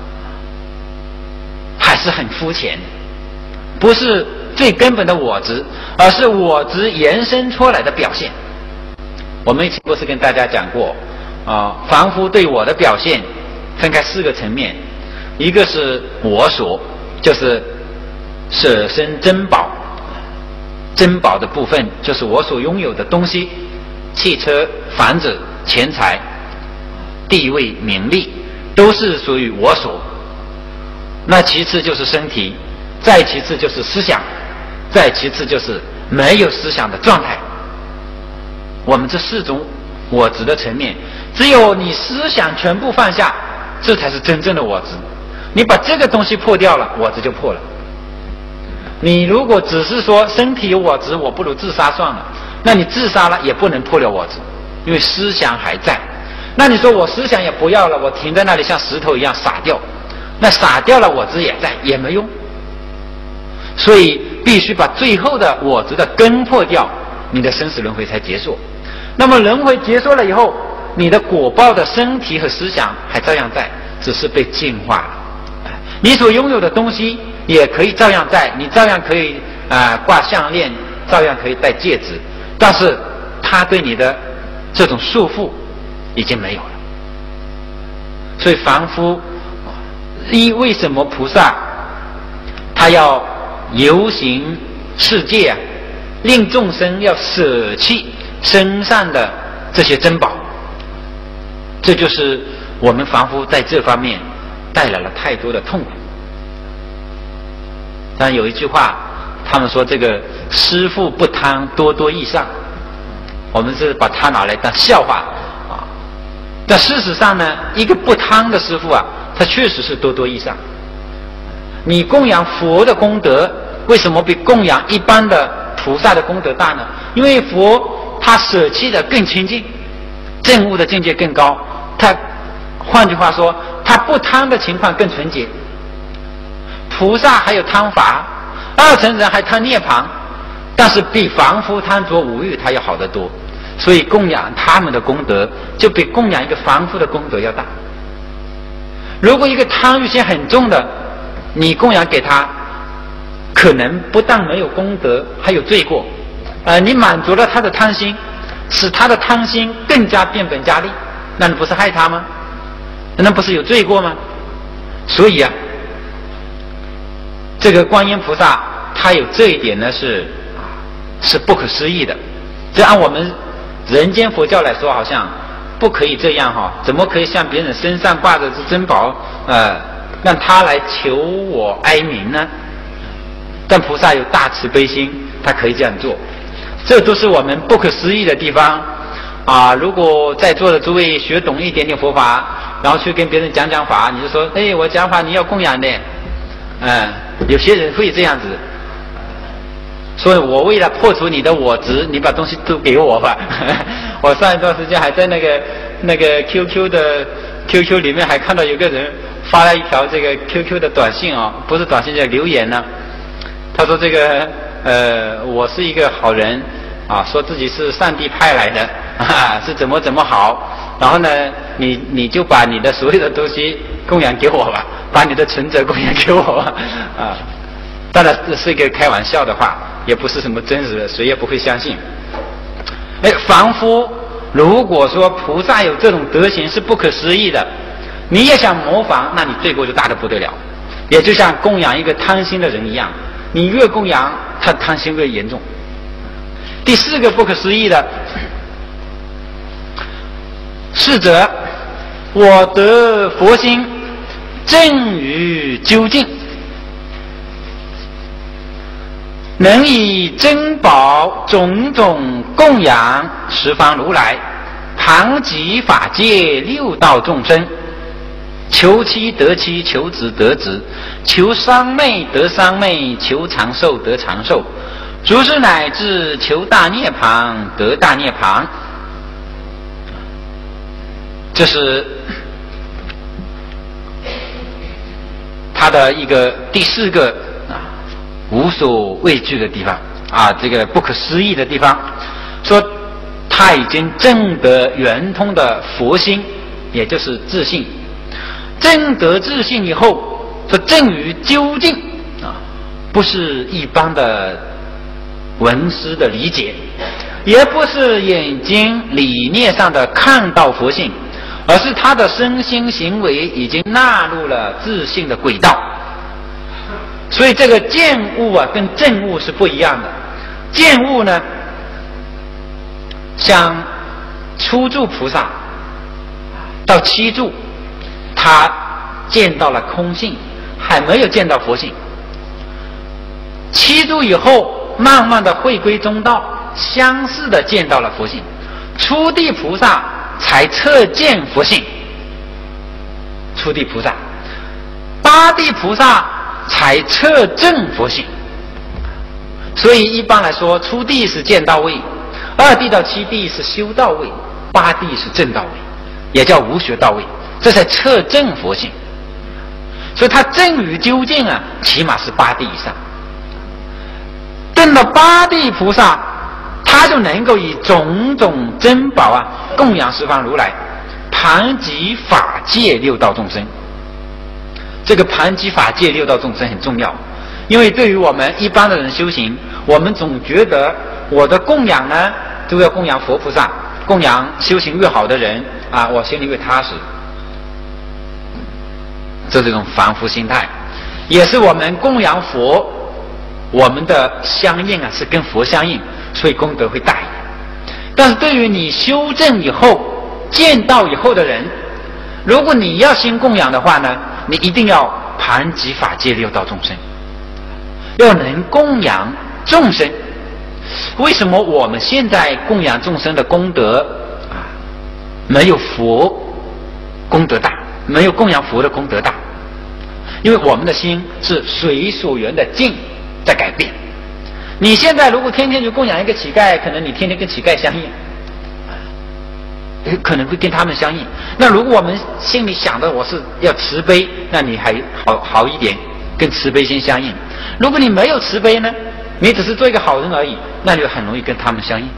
还是很肤浅的，不是最根本的我执，而是我执延伸出来的表现。我们以前不是跟大家讲过凡夫对我的表现分开4个层面，一个是我所，就是舍身珍宝，珍宝的部分就是我所拥有的东西，汽车、房子、钱财、地位、名利，都是属于我所。那其次就是身体，再其次就是思想，再其次就是没有思想的状态。我们这4种我执的层面，只有你思想全部放下，这才是真正的我执。你把这个东西破掉了，我执就破了。你如果只是说身体有我执，我不如自杀算了，那你自杀了也不能破了我执，因为思想还在。那你说我思想也不要了，我停在那里像石头一样傻掉，那傻掉了我执也在，也没用。所以必须把最后的我执的根破掉，你的生死轮回才结束。那么轮回结束了以后，你的果报的身体和思想还照样在，只是被净化了。你所拥有的东西也可以照样在，你照样可以挂项链，照样可以戴戒指，但是它对你的这种束缚已经没有了。所以凡夫为什么菩萨他要游行世界令众生要舍弃身上的这些珍宝？这就是我们凡夫在这方面带来了太多的痛苦。但有一句话，他们说这个师父不贪，多多益善，我们是把它拿来当笑话但事实上呢，一个不贪的师父他确实是多多益善。你供养佛的功德为什么比供养一般的菩萨的功德大呢？因为佛他舍弃的更清净，证悟的境界更高，他换句话说，他不贪的情况更纯洁。菩萨还有贪法，2层人还贪涅槃，但是比凡夫贪着五欲他要好得多，所以供养他们的功德就比供养一个凡夫的功德要大。如果一个贪欲心很重的，你供养给他，可能不但没有功德，还有罪过。你满足了他的贪心，使他的贪心更加变本加厉，那你不是害他吗？那不是有罪过吗？所以这个观音菩萨他有这一点呢，是不可思议的。这按我们人间佛教来说，好像不可以这样怎么可以像别人身上挂着珍宝让他来求我哀悯呢？但菩萨有大慈悲心，他可以这样做。这都是我们不可思议的地方啊！如果在座的诸位学懂一点点佛法，然后去跟别人讲讲法，你就说：“哎，我讲法你要供养的。”有些人会这样子。所以我为了破除你的我执，你把东西都给我吧。我上一段时间还在那个 QQ 里面还看到有个人发了一条这个 QQ 的短信啊，不是短信叫留言呢。他说这个我是一个好人啊，说自己是上帝派来的啊，是怎么好。然后呢，你就把你的所有的东西供养给我吧，把你的存折供养给我吧啊。当然这是一个开玩笑的话，也不是什么真实的，谁也不会相信。凡夫如果说菩萨有这种德行是不可思议的，你也想模仿，那你罪过就大得不得了。也就像供养一个贪心的人一样，你越供养他贪心越严重。第四个不可思议的，是者我得佛心正于究竟，能以珍宝种种供养十方如来，旁及法界六道众生，求妻得妻，求子得子，求商昧得商昧，求长寿得长寿，如是乃至求大涅槃得大涅槃。这是他的一个第四个无所畏惧的地方啊，这个不可思议的地方，说他已经证得圆通的佛心，也就是自信。证得自信以后，说证于究竟啊，不是一般的文思的理解，也不是眼睛理念上的看到佛性，而是他的身心行为已经纳入了自信的轨道。所以这个见悟啊，跟证悟是不一样的。见悟呢，像初住菩萨到七住，他见到了空性，还没有见到佛性。七住以后，慢慢的回归中道，相似的见到了佛性。初地菩萨才彻见佛性，初地菩萨，八地菩萨才彻证佛性。所以一般来说，初地是见到位，二地到七地是修到位，八地是证到位，也叫无学到位，这才彻证佛性。所以他证于究竟啊，起码是八地以上。证到八地菩萨，他就能够以种种珍宝啊供养十方如来，旁及法界六道众生。这个旁及法界六道众生很重要，因为对于我们一般的人修行，我们总觉得我的供养呢都要供养佛菩萨，供养修行越好的人啊，我心里越踏实。这是一种凡夫心态，也是我们供养佛，我们的相应啊是跟佛相应，所以功德会大一点。但是对于你修正以后见到以后的人，如果你要心供养的话呢，你一定要旁及法界六道众生，要能供养众生。为什么我们现在供养众生的功德啊，没有佛功德大，没有供养佛的功德大？因为我们的心是随所缘的境在改变。你现在如果天天去供养一个乞丐，可能你天天跟乞丐相应，可能会跟他们相应。那如果我们心里想的我是要慈悲，那你还好一点，跟慈悲心相应。如果你没有慈悲呢，你只是做一个好人而已，那就很容易跟他们相应。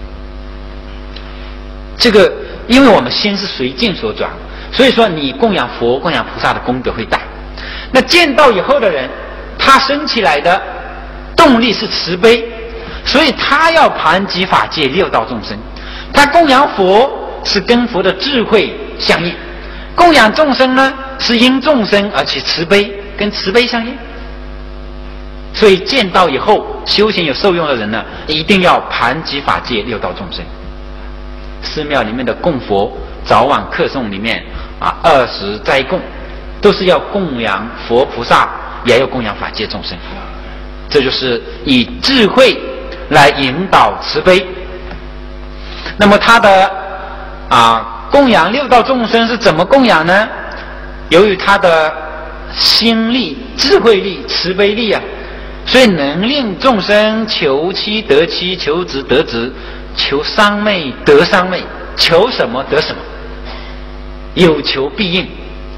这个因为我们心是随境所转，所以说你供养佛供养菩萨的功德会大。那见到以后的人，他生起来的动力是慈悲，所以他要旁及法界六道众生。他供养佛是跟佛的智慧相应，供养众生呢是因众生而起慈悲，跟慈悲相应。所以见到以后修行有受用的人呢，一定要旁及法界六道众生。寺庙里面的供佛早晚课诵里面啊，20斋供都是要供养佛菩萨，也要供养法界众生。这就是以智慧来引导慈悲。那么他的供养六道众生是怎么供养呢？由于他的心力、智慧力、慈悲力啊，所以能令众生求妻得妻，求子得子，求商妹得商妹，求什么得什么，有求必应。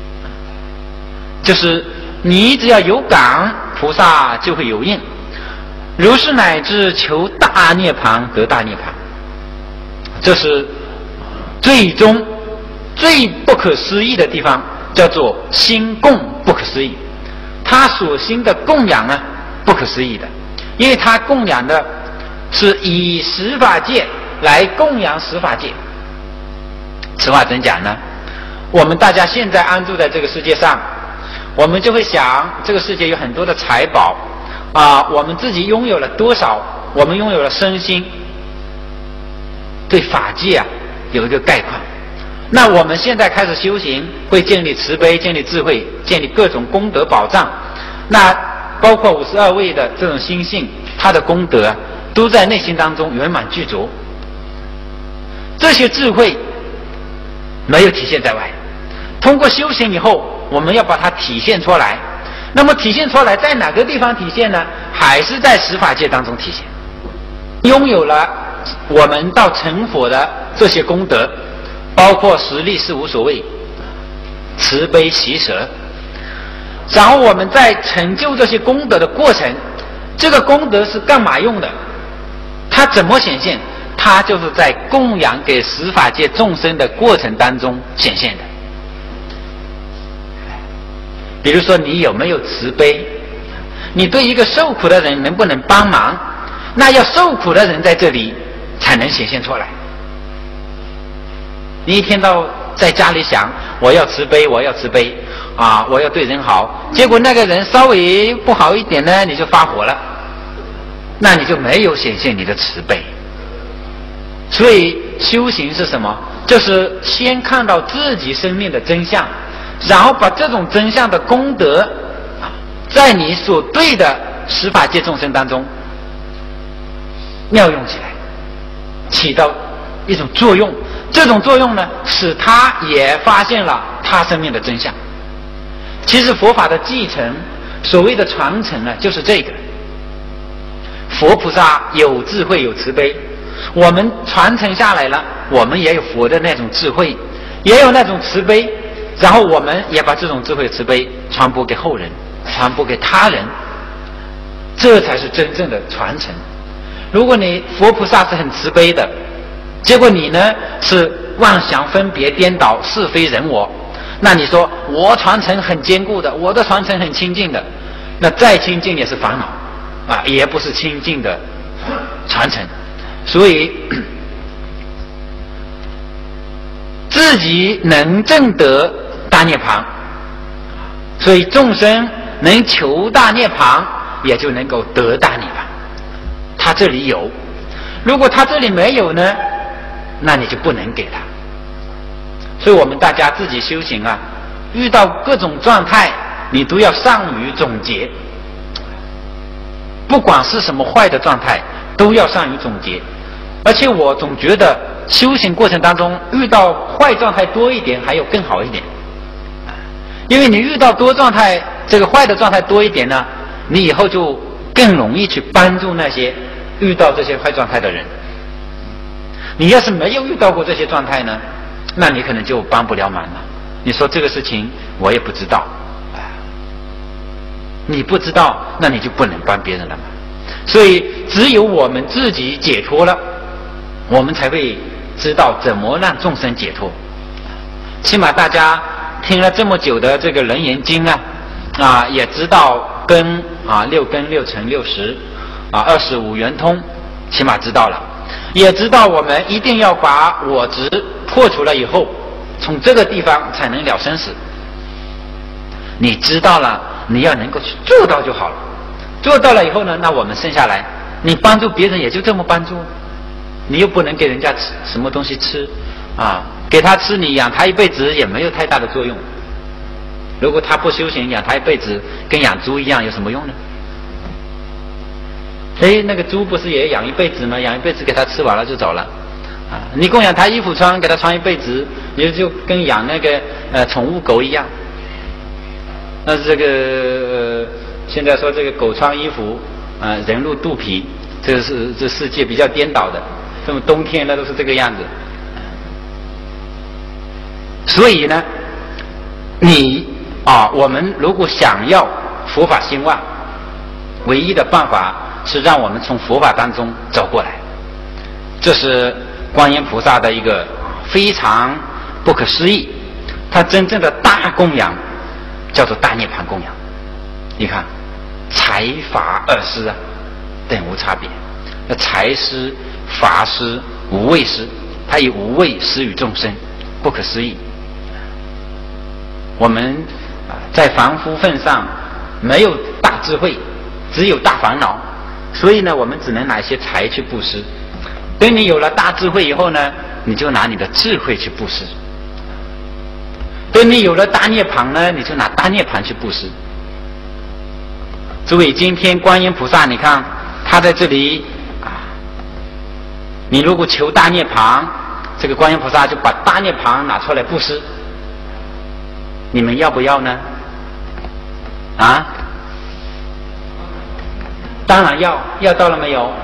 就是你只要有感，菩萨就会有应。如是乃至求大涅槃得大涅槃，这是最终最不可思议的地方，叫做心供不可思议。他所心的供养呢，不可思议的，因为他供养的是以十法界来供养十法界。此话怎讲呢？我们大家现在安住在这个世界上，我们就会想，这个世界有很多的财宝我们自己拥有了多少？我们拥有了身心，对法界有一个概况。那我们现在开始修行，会建立慈悲，建立智慧，建立各种功德宝藏。那包括52位的这种心性，他的功德都在内心当中圆满具足。这些智慧没有体现在外，通过修行以后，我们要把它体现出来。那么体现出来在哪个地方体现呢？还是在十法界当中体现。拥有了我们到成佛的这些功德，包括十力是无所谓，慈悲喜舍。然后我们在成就这些功德的过程，这个功德是干嘛用的？它怎么显现？它就是在供养给十法界众生的过程当中显现的。比如说你有没有慈悲，你对一个受苦的人能不能帮忙，那要受苦的人在这里才能显现出来。你一天到在家里想我要慈悲，我要慈悲我要对人好，结果那个人稍微不好一点呢，你就发火了，那你就没有显现你的慈悲。所以修行是什么？就是先看到自己生命的真相，然后把这种真相的功德在你所对的十法界众生当中妙用起来，起到一种作用。这种作用呢，使他也发现了他生命的真相。其实佛法的继承，所谓的传承呢，就是这个。佛菩萨有智慧有慈悲，我们传承下来了，我们也有佛的那种智慧，也有那种慈悲，然后我们也把这种智慧慈悲传播给后人，传播给他人，这才是真正的传承。如果你佛菩萨是很慈悲的，结果你呢是妄想分别颠倒是非人我，那你说我传承很坚固的，我的传承很清净的，那再清净也是烦恼也不是清净的传承。所以自己能证得大涅槃，所以众生能求大涅槃，也就能够得大涅槃。他这里有，如果他这里没有呢，那你就不能给他。所以我们大家自己修行遇到各种状态，你都要善于总结，不管是什么坏的状态，都要善于总结。而且我总觉得修行过程当中遇到坏状态多一点还有更好一点，因为你遇到多状态，这个坏的状态多一点呢，你以后就更容易去帮助那些遇到这些坏状态的人。你要是没有遇到过这些状态呢，那你可能就帮不了忙了。你说这个事情我也不知道，你不知道，那你就不能帮别人了嘛。所以只有我们自己解脱了，我们才会知道怎么让众生解脱。起码大家听了这么久的这个《楞严经》也知道根六根六尘六识25圆通，起码知道了，也知道我们一定要把我执破除了以后，从这个地方才能了生死。你知道了，你要能够去做到就好了。做到了以后呢，那我们剩下来，你帮助别人也就这么帮助，你又不能给人家吃什么东西吃给他吃，你养他一辈子也没有太大的作用。 如果他不修行，养他一辈子跟养猪一样，有什么用呢？那个猪不是也养一辈子吗？养一辈子给他吃完了就走了啊！你供养他衣服穿，给他穿一辈子，也就跟养那个宠物狗一样。那这个现在说这个狗穿衣服人入肚皮，这是这世界比较颠倒的。这么冬天那都是这个样子。所以呢，我们如果想要佛法兴旺，唯一的办法是让我们从佛法当中走过来。这是观音菩萨的一个非常不可思议，他真正的大供养叫做大涅槃供养。你看财法二施等无差别，那财施、法施、无畏施，他以无畏施予众生，不可思议。我们在凡夫份上没有大智慧，只有大烦恼，所以呢，我们只能拿一些财去布施。等你有了大智慧以后呢，你就拿你的智慧去布施。等你有了大涅槃呢，你就拿大涅槃去布施。诸位，今天观音菩萨，你看他在这里你如果求大涅槃，这个观音菩萨就把大涅槃拿出来布施，你们要不要呢？当然要到了没有？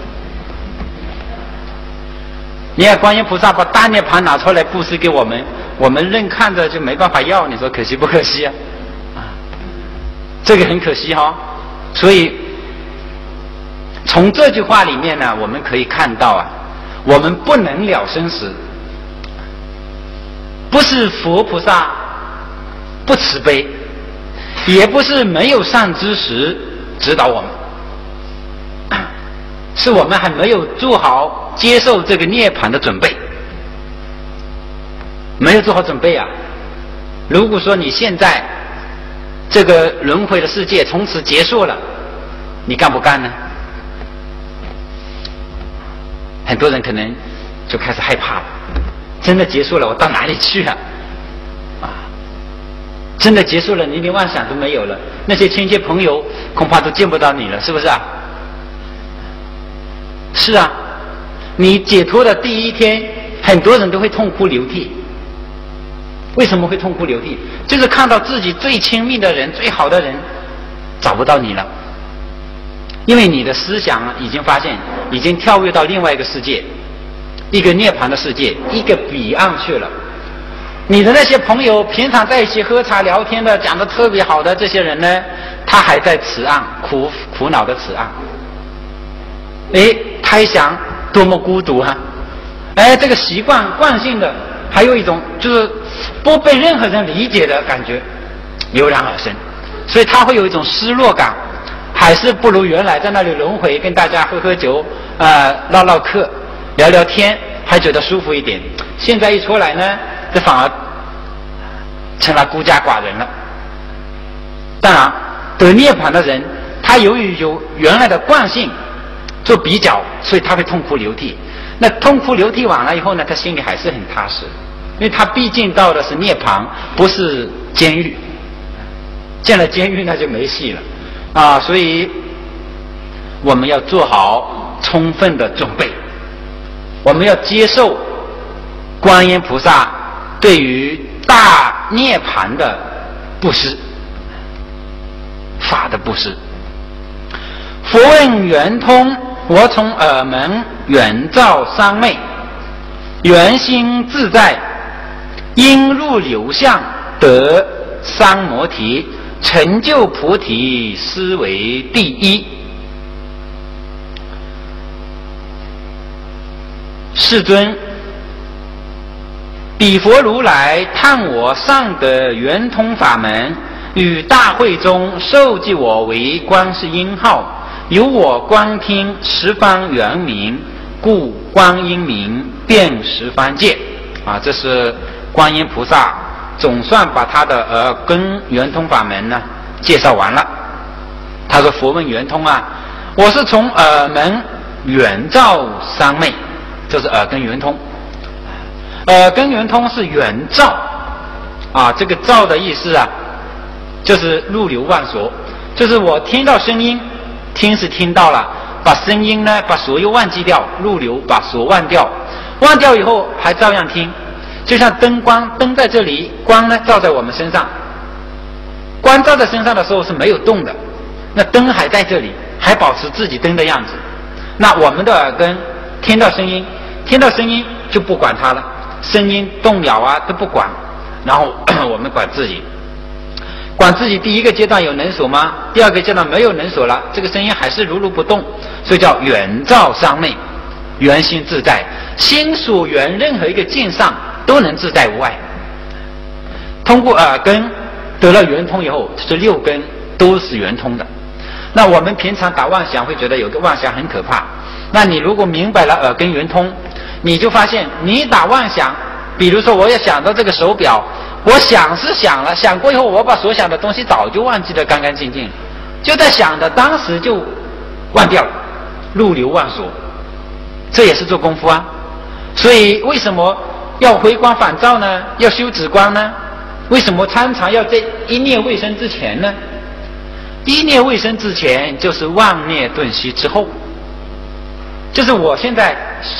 你看观音菩萨把大涅槃拿出来布施给我们，我们愣看着就没办法要，你说可惜不可惜啊？这个很可惜所以从这句话里面呢，我们可以看到我们不能了生死，不是佛菩萨不慈悲，也不是没有善知识指导我们，是我们还没有做好接受这个涅槃的准备，没有做好准备如果说你现在这个轮回的世界从此结束了，你干不干呢？很多人可能就开始害怕了，真的结束了，我到哪里去真的结束了，你连妄想都没有了，那些亲戚朋友恐怕都见不到你了，是不是是你解脱的第一天，很多人都会痛哭流涕。为什么会痛哭流涕？就是看到自己最亲密的人、最好的人找不到你了，因为你的思想已经发现，已经跳跃到另外一个世界，一个涅槃的世界，一个彼岸去了。你的那些朋友平常在一起喝茶聊天的，讲得特别好的这些人呢，他还在此岸苦恼的此岸。他一想多么孤独这个习惯惯性的，还有一种就是不被任何人理解的感觉油然而生，所以他会有一种失落感，还是不如原来在那里轮回，跟大家喝喝酒唠唠嗑聊聊天，还觉得舒服一点。现在一出来呢，这反而成了孤家寡人了。当然得涅槃的人，他由于有原来的惯性做比较，所以他会痛哭流涕。那痛哭流涕完了以后呢，他心里还是很踏实，因为他毕竟到的是涅槃，不是监狱。见了监狱那就没戏了所以我们要做好充分的准备，我们要接受观音菩萨对于大涅槃的布施，法的布施。佛问圆通，我从耳门远照三昧，圆心自在，因入流相得三摩提，成就菩提思为第一。世尊，彼佛如来探我上得圆通法门，与大会中授记我为观世音号，由我观听十方圆明，故观音名遍十方界。这是观音菩萨总算把他的耳根圆通法门呢介绍完了。他说：佛问圆通我是从耳门远照三昧，这是耳根圆通。耳根圆通是远照这个照的意思就是入流忘所，就是我听到声音，听是听到了，把声音呢，把所有忘记掉，入流把所忘掉，忘掉以后还照样听，就像灯光，灯在这里，光呢照在我们身上，光照在身上的时候是没有动的，那灯还在这里，还保持自己灯的样子。那我们的耳根听到声音，听到声音就不管它了，声音动摇啊都不管，然后我们管自己。管自己第一个阶段有能所吗？第二个阶段没有能所了，这个声音还是如如不动，所以叫圆照三昧，圆心自在，心所缘任何一个境上都能自在无碍。通过耳根得了圆通以后，这六根都是圆通的。那我们平常打妄想会觉得有个妄想很可怕，那你如果明白了耳根圆通，你就发现你打妄想，比如说我要想到这个手表，我想是想了，想过以后我把所想的东西早就忘记得干干净净，就在想的当时就忘掉了，入流忘所，这也是做功夫啊。所以为什么要回光返照呢？要修止观呢？为什么常常要在一念未生之前呢？一念未生之前就是妄念顿息之后，就是我现在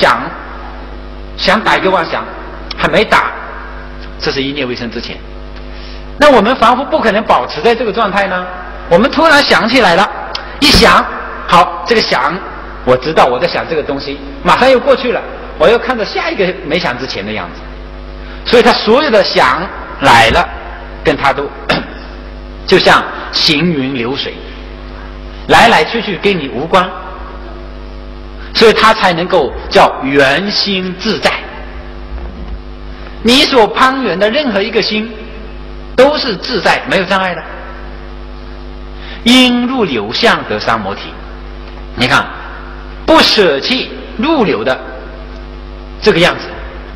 想打一个妄想还没打，这是一念未生之前。那我们凡夫不可能保持在这个状态呢，我们突然想起来了，一想好，这个想我知道我在想这个东西，马上又过去了，我又看着下一个没想之前的样子，所以他所有的想来了跟他都就像行云流水，来来去去跟你无关，所以他才能够叫圆心自在。你所攀缘的任何一个心都是自在，没有障碍的。因入流相得三摩提，你看不舍弃入流的这个样子，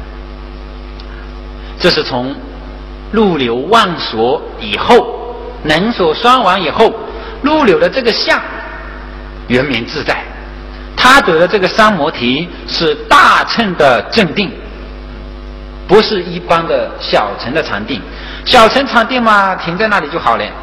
这是从入流忘所以后，能所双亡以后，入流的这个相圆明自在，他得的这个三摩提是大乘的正定，不是一般的小乘的禅定。小乘禅定嘛，停在那里就好了，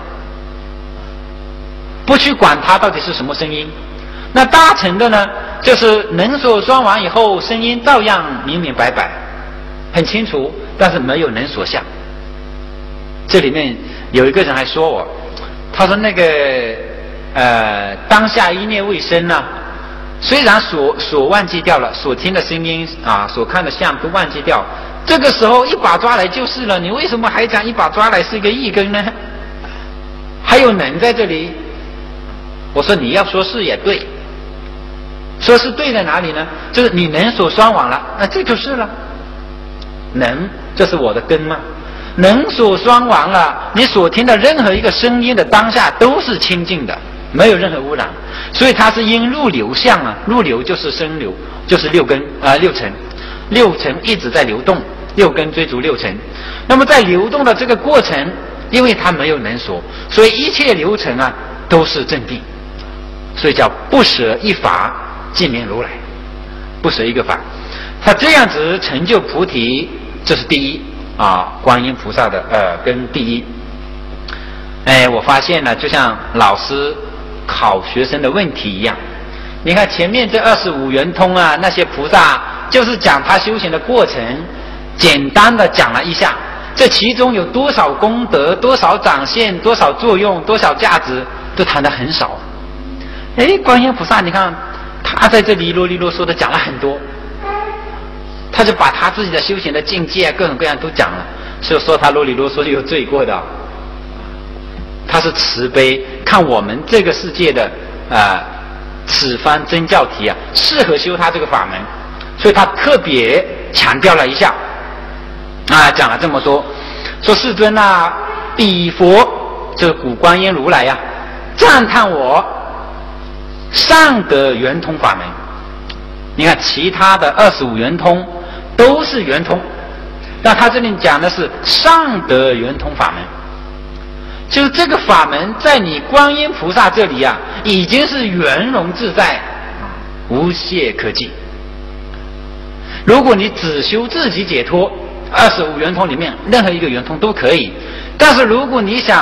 不去管它到底是什么声音。那大乘的呢，就是能所双亡以后，声音照样明明白白很清楚，但是没有能所相。这里面有一个人还说我，他说那个当下一念未生呢，虽然所忘记掉了，所听的声音啊，所看的相都忘记掉，这个时候一把抓来就是了，你为什么还讲一把抓来是一个一根呢？还有能在这里。我说你要说是也对，说是对在哪里呢？就是你能所双亡了，那这就是了。能，这是我的根嘛。能所双亡了，你所听的任何一个声音的当下都是清净的，没有任何污染，所以它是因入流相啊，入流就是生流，就是六根六尘，六尘一直在流动，六根追逐六尘。那么在流动的这个过程，因为它没有能所，所以一切流程啊都是正定，所以叫不舍一法尽明如来，不舍一个法，他这样子成就菩提，这是第一啊，观音菩萨的跟第一。我发现呢，就像老师考学生的问题一样，你看前面这25圆通啊，那些菩萨就是讲他修行的过程，简单的讲了一下，这其中有多少功德，多少展现，多少作用，多少价值，都谈得很少。观音菩萨你看他在这里啰里啰嗦的讲了很多，他就把他自己的修行的境界各种各样都讲了，所以说他啰里啰嗦就有罪过的。他是慈悲，看我们这个世界的此番真教体啊，适合修他这个法门，所以他特别强调了一下讲了这么说，说世尊啊，彼佛这个古观音如来呀，赞叹我上得圆通法门。你看其他的25圆通都是圆通，但他这里讲的是上得圆通法门，就是这个法门在你观音菩萨这里啊，已经是圆融自在，无懈可击。如果你只修自己解脱，25圆通里面任何一个圆通都可以，但是如果你想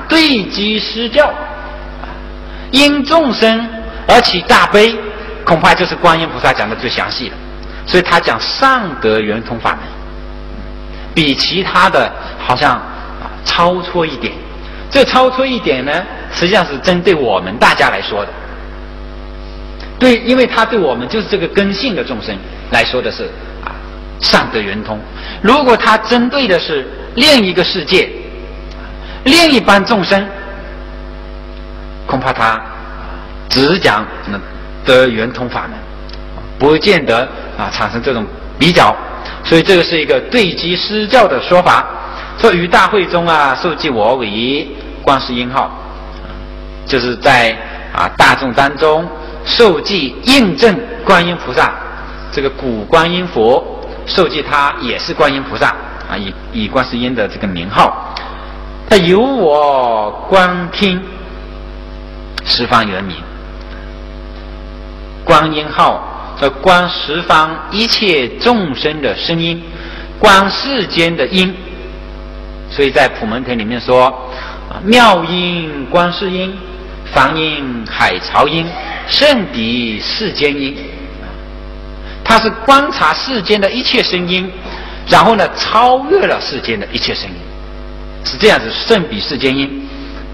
对机施教，因众生而起大悲，恐怕就是观音菩萨讲的最详细了。所以他讲上得圆通法门，比其他的好像超脱一点。这超脱一点呢，实际上是针对我们大家来说的。对，因为他对我们就是这个根性的众生来说的是上得圆通。如果他针对的是另一个世界、另一般众生，恐怕他只讲得圆通法门，不见得产生这种比较。所以这个是一个对机施教的说法。说于大会中受记我为观世音号，就是在大众当中受记印证观音菩萨，这个古观音佛受记他也是观音菩萨以观世音的这个名号。他由我观听十方圆明，观音号观十方一切众生的声音，观世间的音。所以在普门品里面说，妙音观世音，梵音海潮音，圣彼世间音。它是观察世间的一切声音，然后呢超越了世间的一切声音，是这样子，圣彼世间音。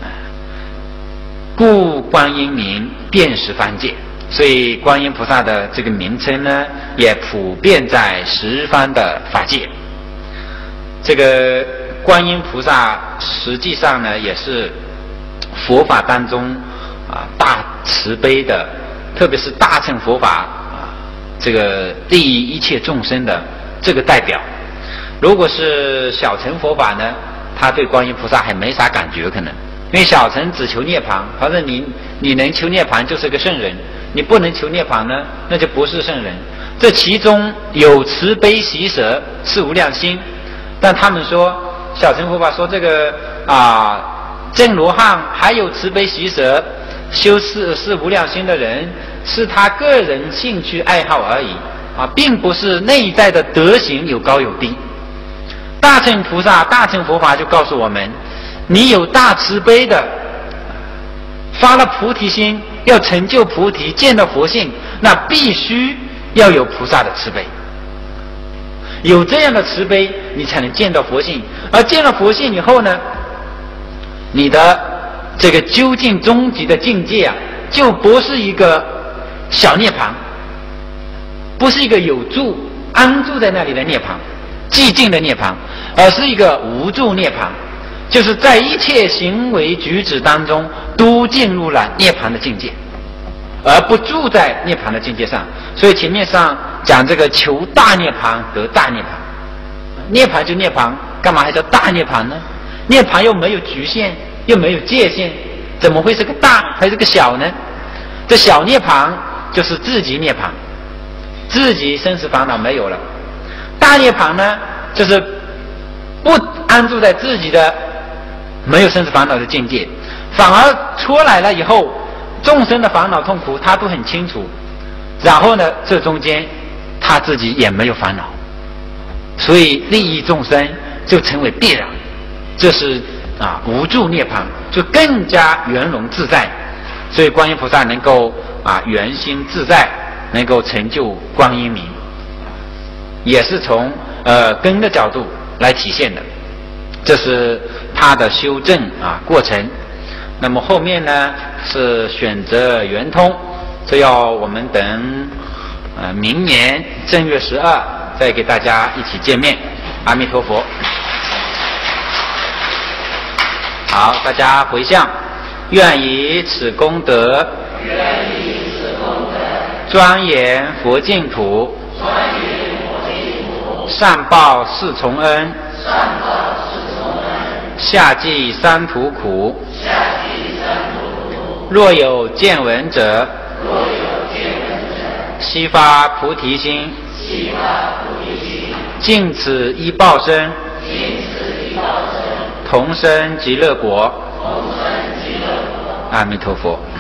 故观音名遍十方界，所以观音菩萨的这个名称呢，也普遍在十方的法界。这个观音菩萨实际上呢，也是佛法当中大慈悲的，特别是大乘佛法这个利益一切众生的这个代表。如果是小乘佛法呢，他对观音菩萨还没啥感觉，可能因为小乘只求涅槃，反正你能求涅槃就是个圣人，你不能求涅槃呢，那就不是圣人。这其中有慈悲喜舍是无量心，但他们说小乘佛法说这个正罗汉还有慈悲喜舍修是无量心的人，是他个人兴趣爱好而已并不是内在的德行有高有低。大乘菩萨大乘佛法就告诉我们，你有大慈悲的，发了菩提心，要成就菩提，见到佛性，那必须要有菩萨的慈悲。有这样的慈悲，你才能见到佛性。而见了佛性以后呢，你的这个究竟终极的境界就不是一个小涅槃，不是一个有住安住在那里的涅槃，寂静的涅槃，而是一个无住涅槃，就是在一切行为举止当中都进入了涅槃的境界，而不住在涅槃的境界上。所以前面上讲这个求大涅槃得大涅槃，涅槃就涅槃，干嘛还叫大涅槃呢？涅槃又没有局限，又没有界限，怎么会是个大还是个小呢？这小涅槃就是自己涅槃，自己生死烦恼没有了。大涅槃呢，就是不安住在自己的没有生死烦恼的境界，反而出来了以后，众生的烦恼痛苦他都很清楚，然后呢这中间他自己也没有烦恼，所以利益众生就成为必然。这是无住涅槃，就更加圆融自在。所以观音菩萨能够圆心自在，能够成就观音名，也是从根的角度来体现的。这是他的修正过程。那么后面呢是选择圆通，这要我们等明年正月12再给大家一起见面。阿弥陀佛。好，大家回向，愿以此功德，庄严佛净土，上报四重恩，下济三途苦。若有见闻者，悉发菩提心，尽此一报身，同生极乐国。阿弥陀佛。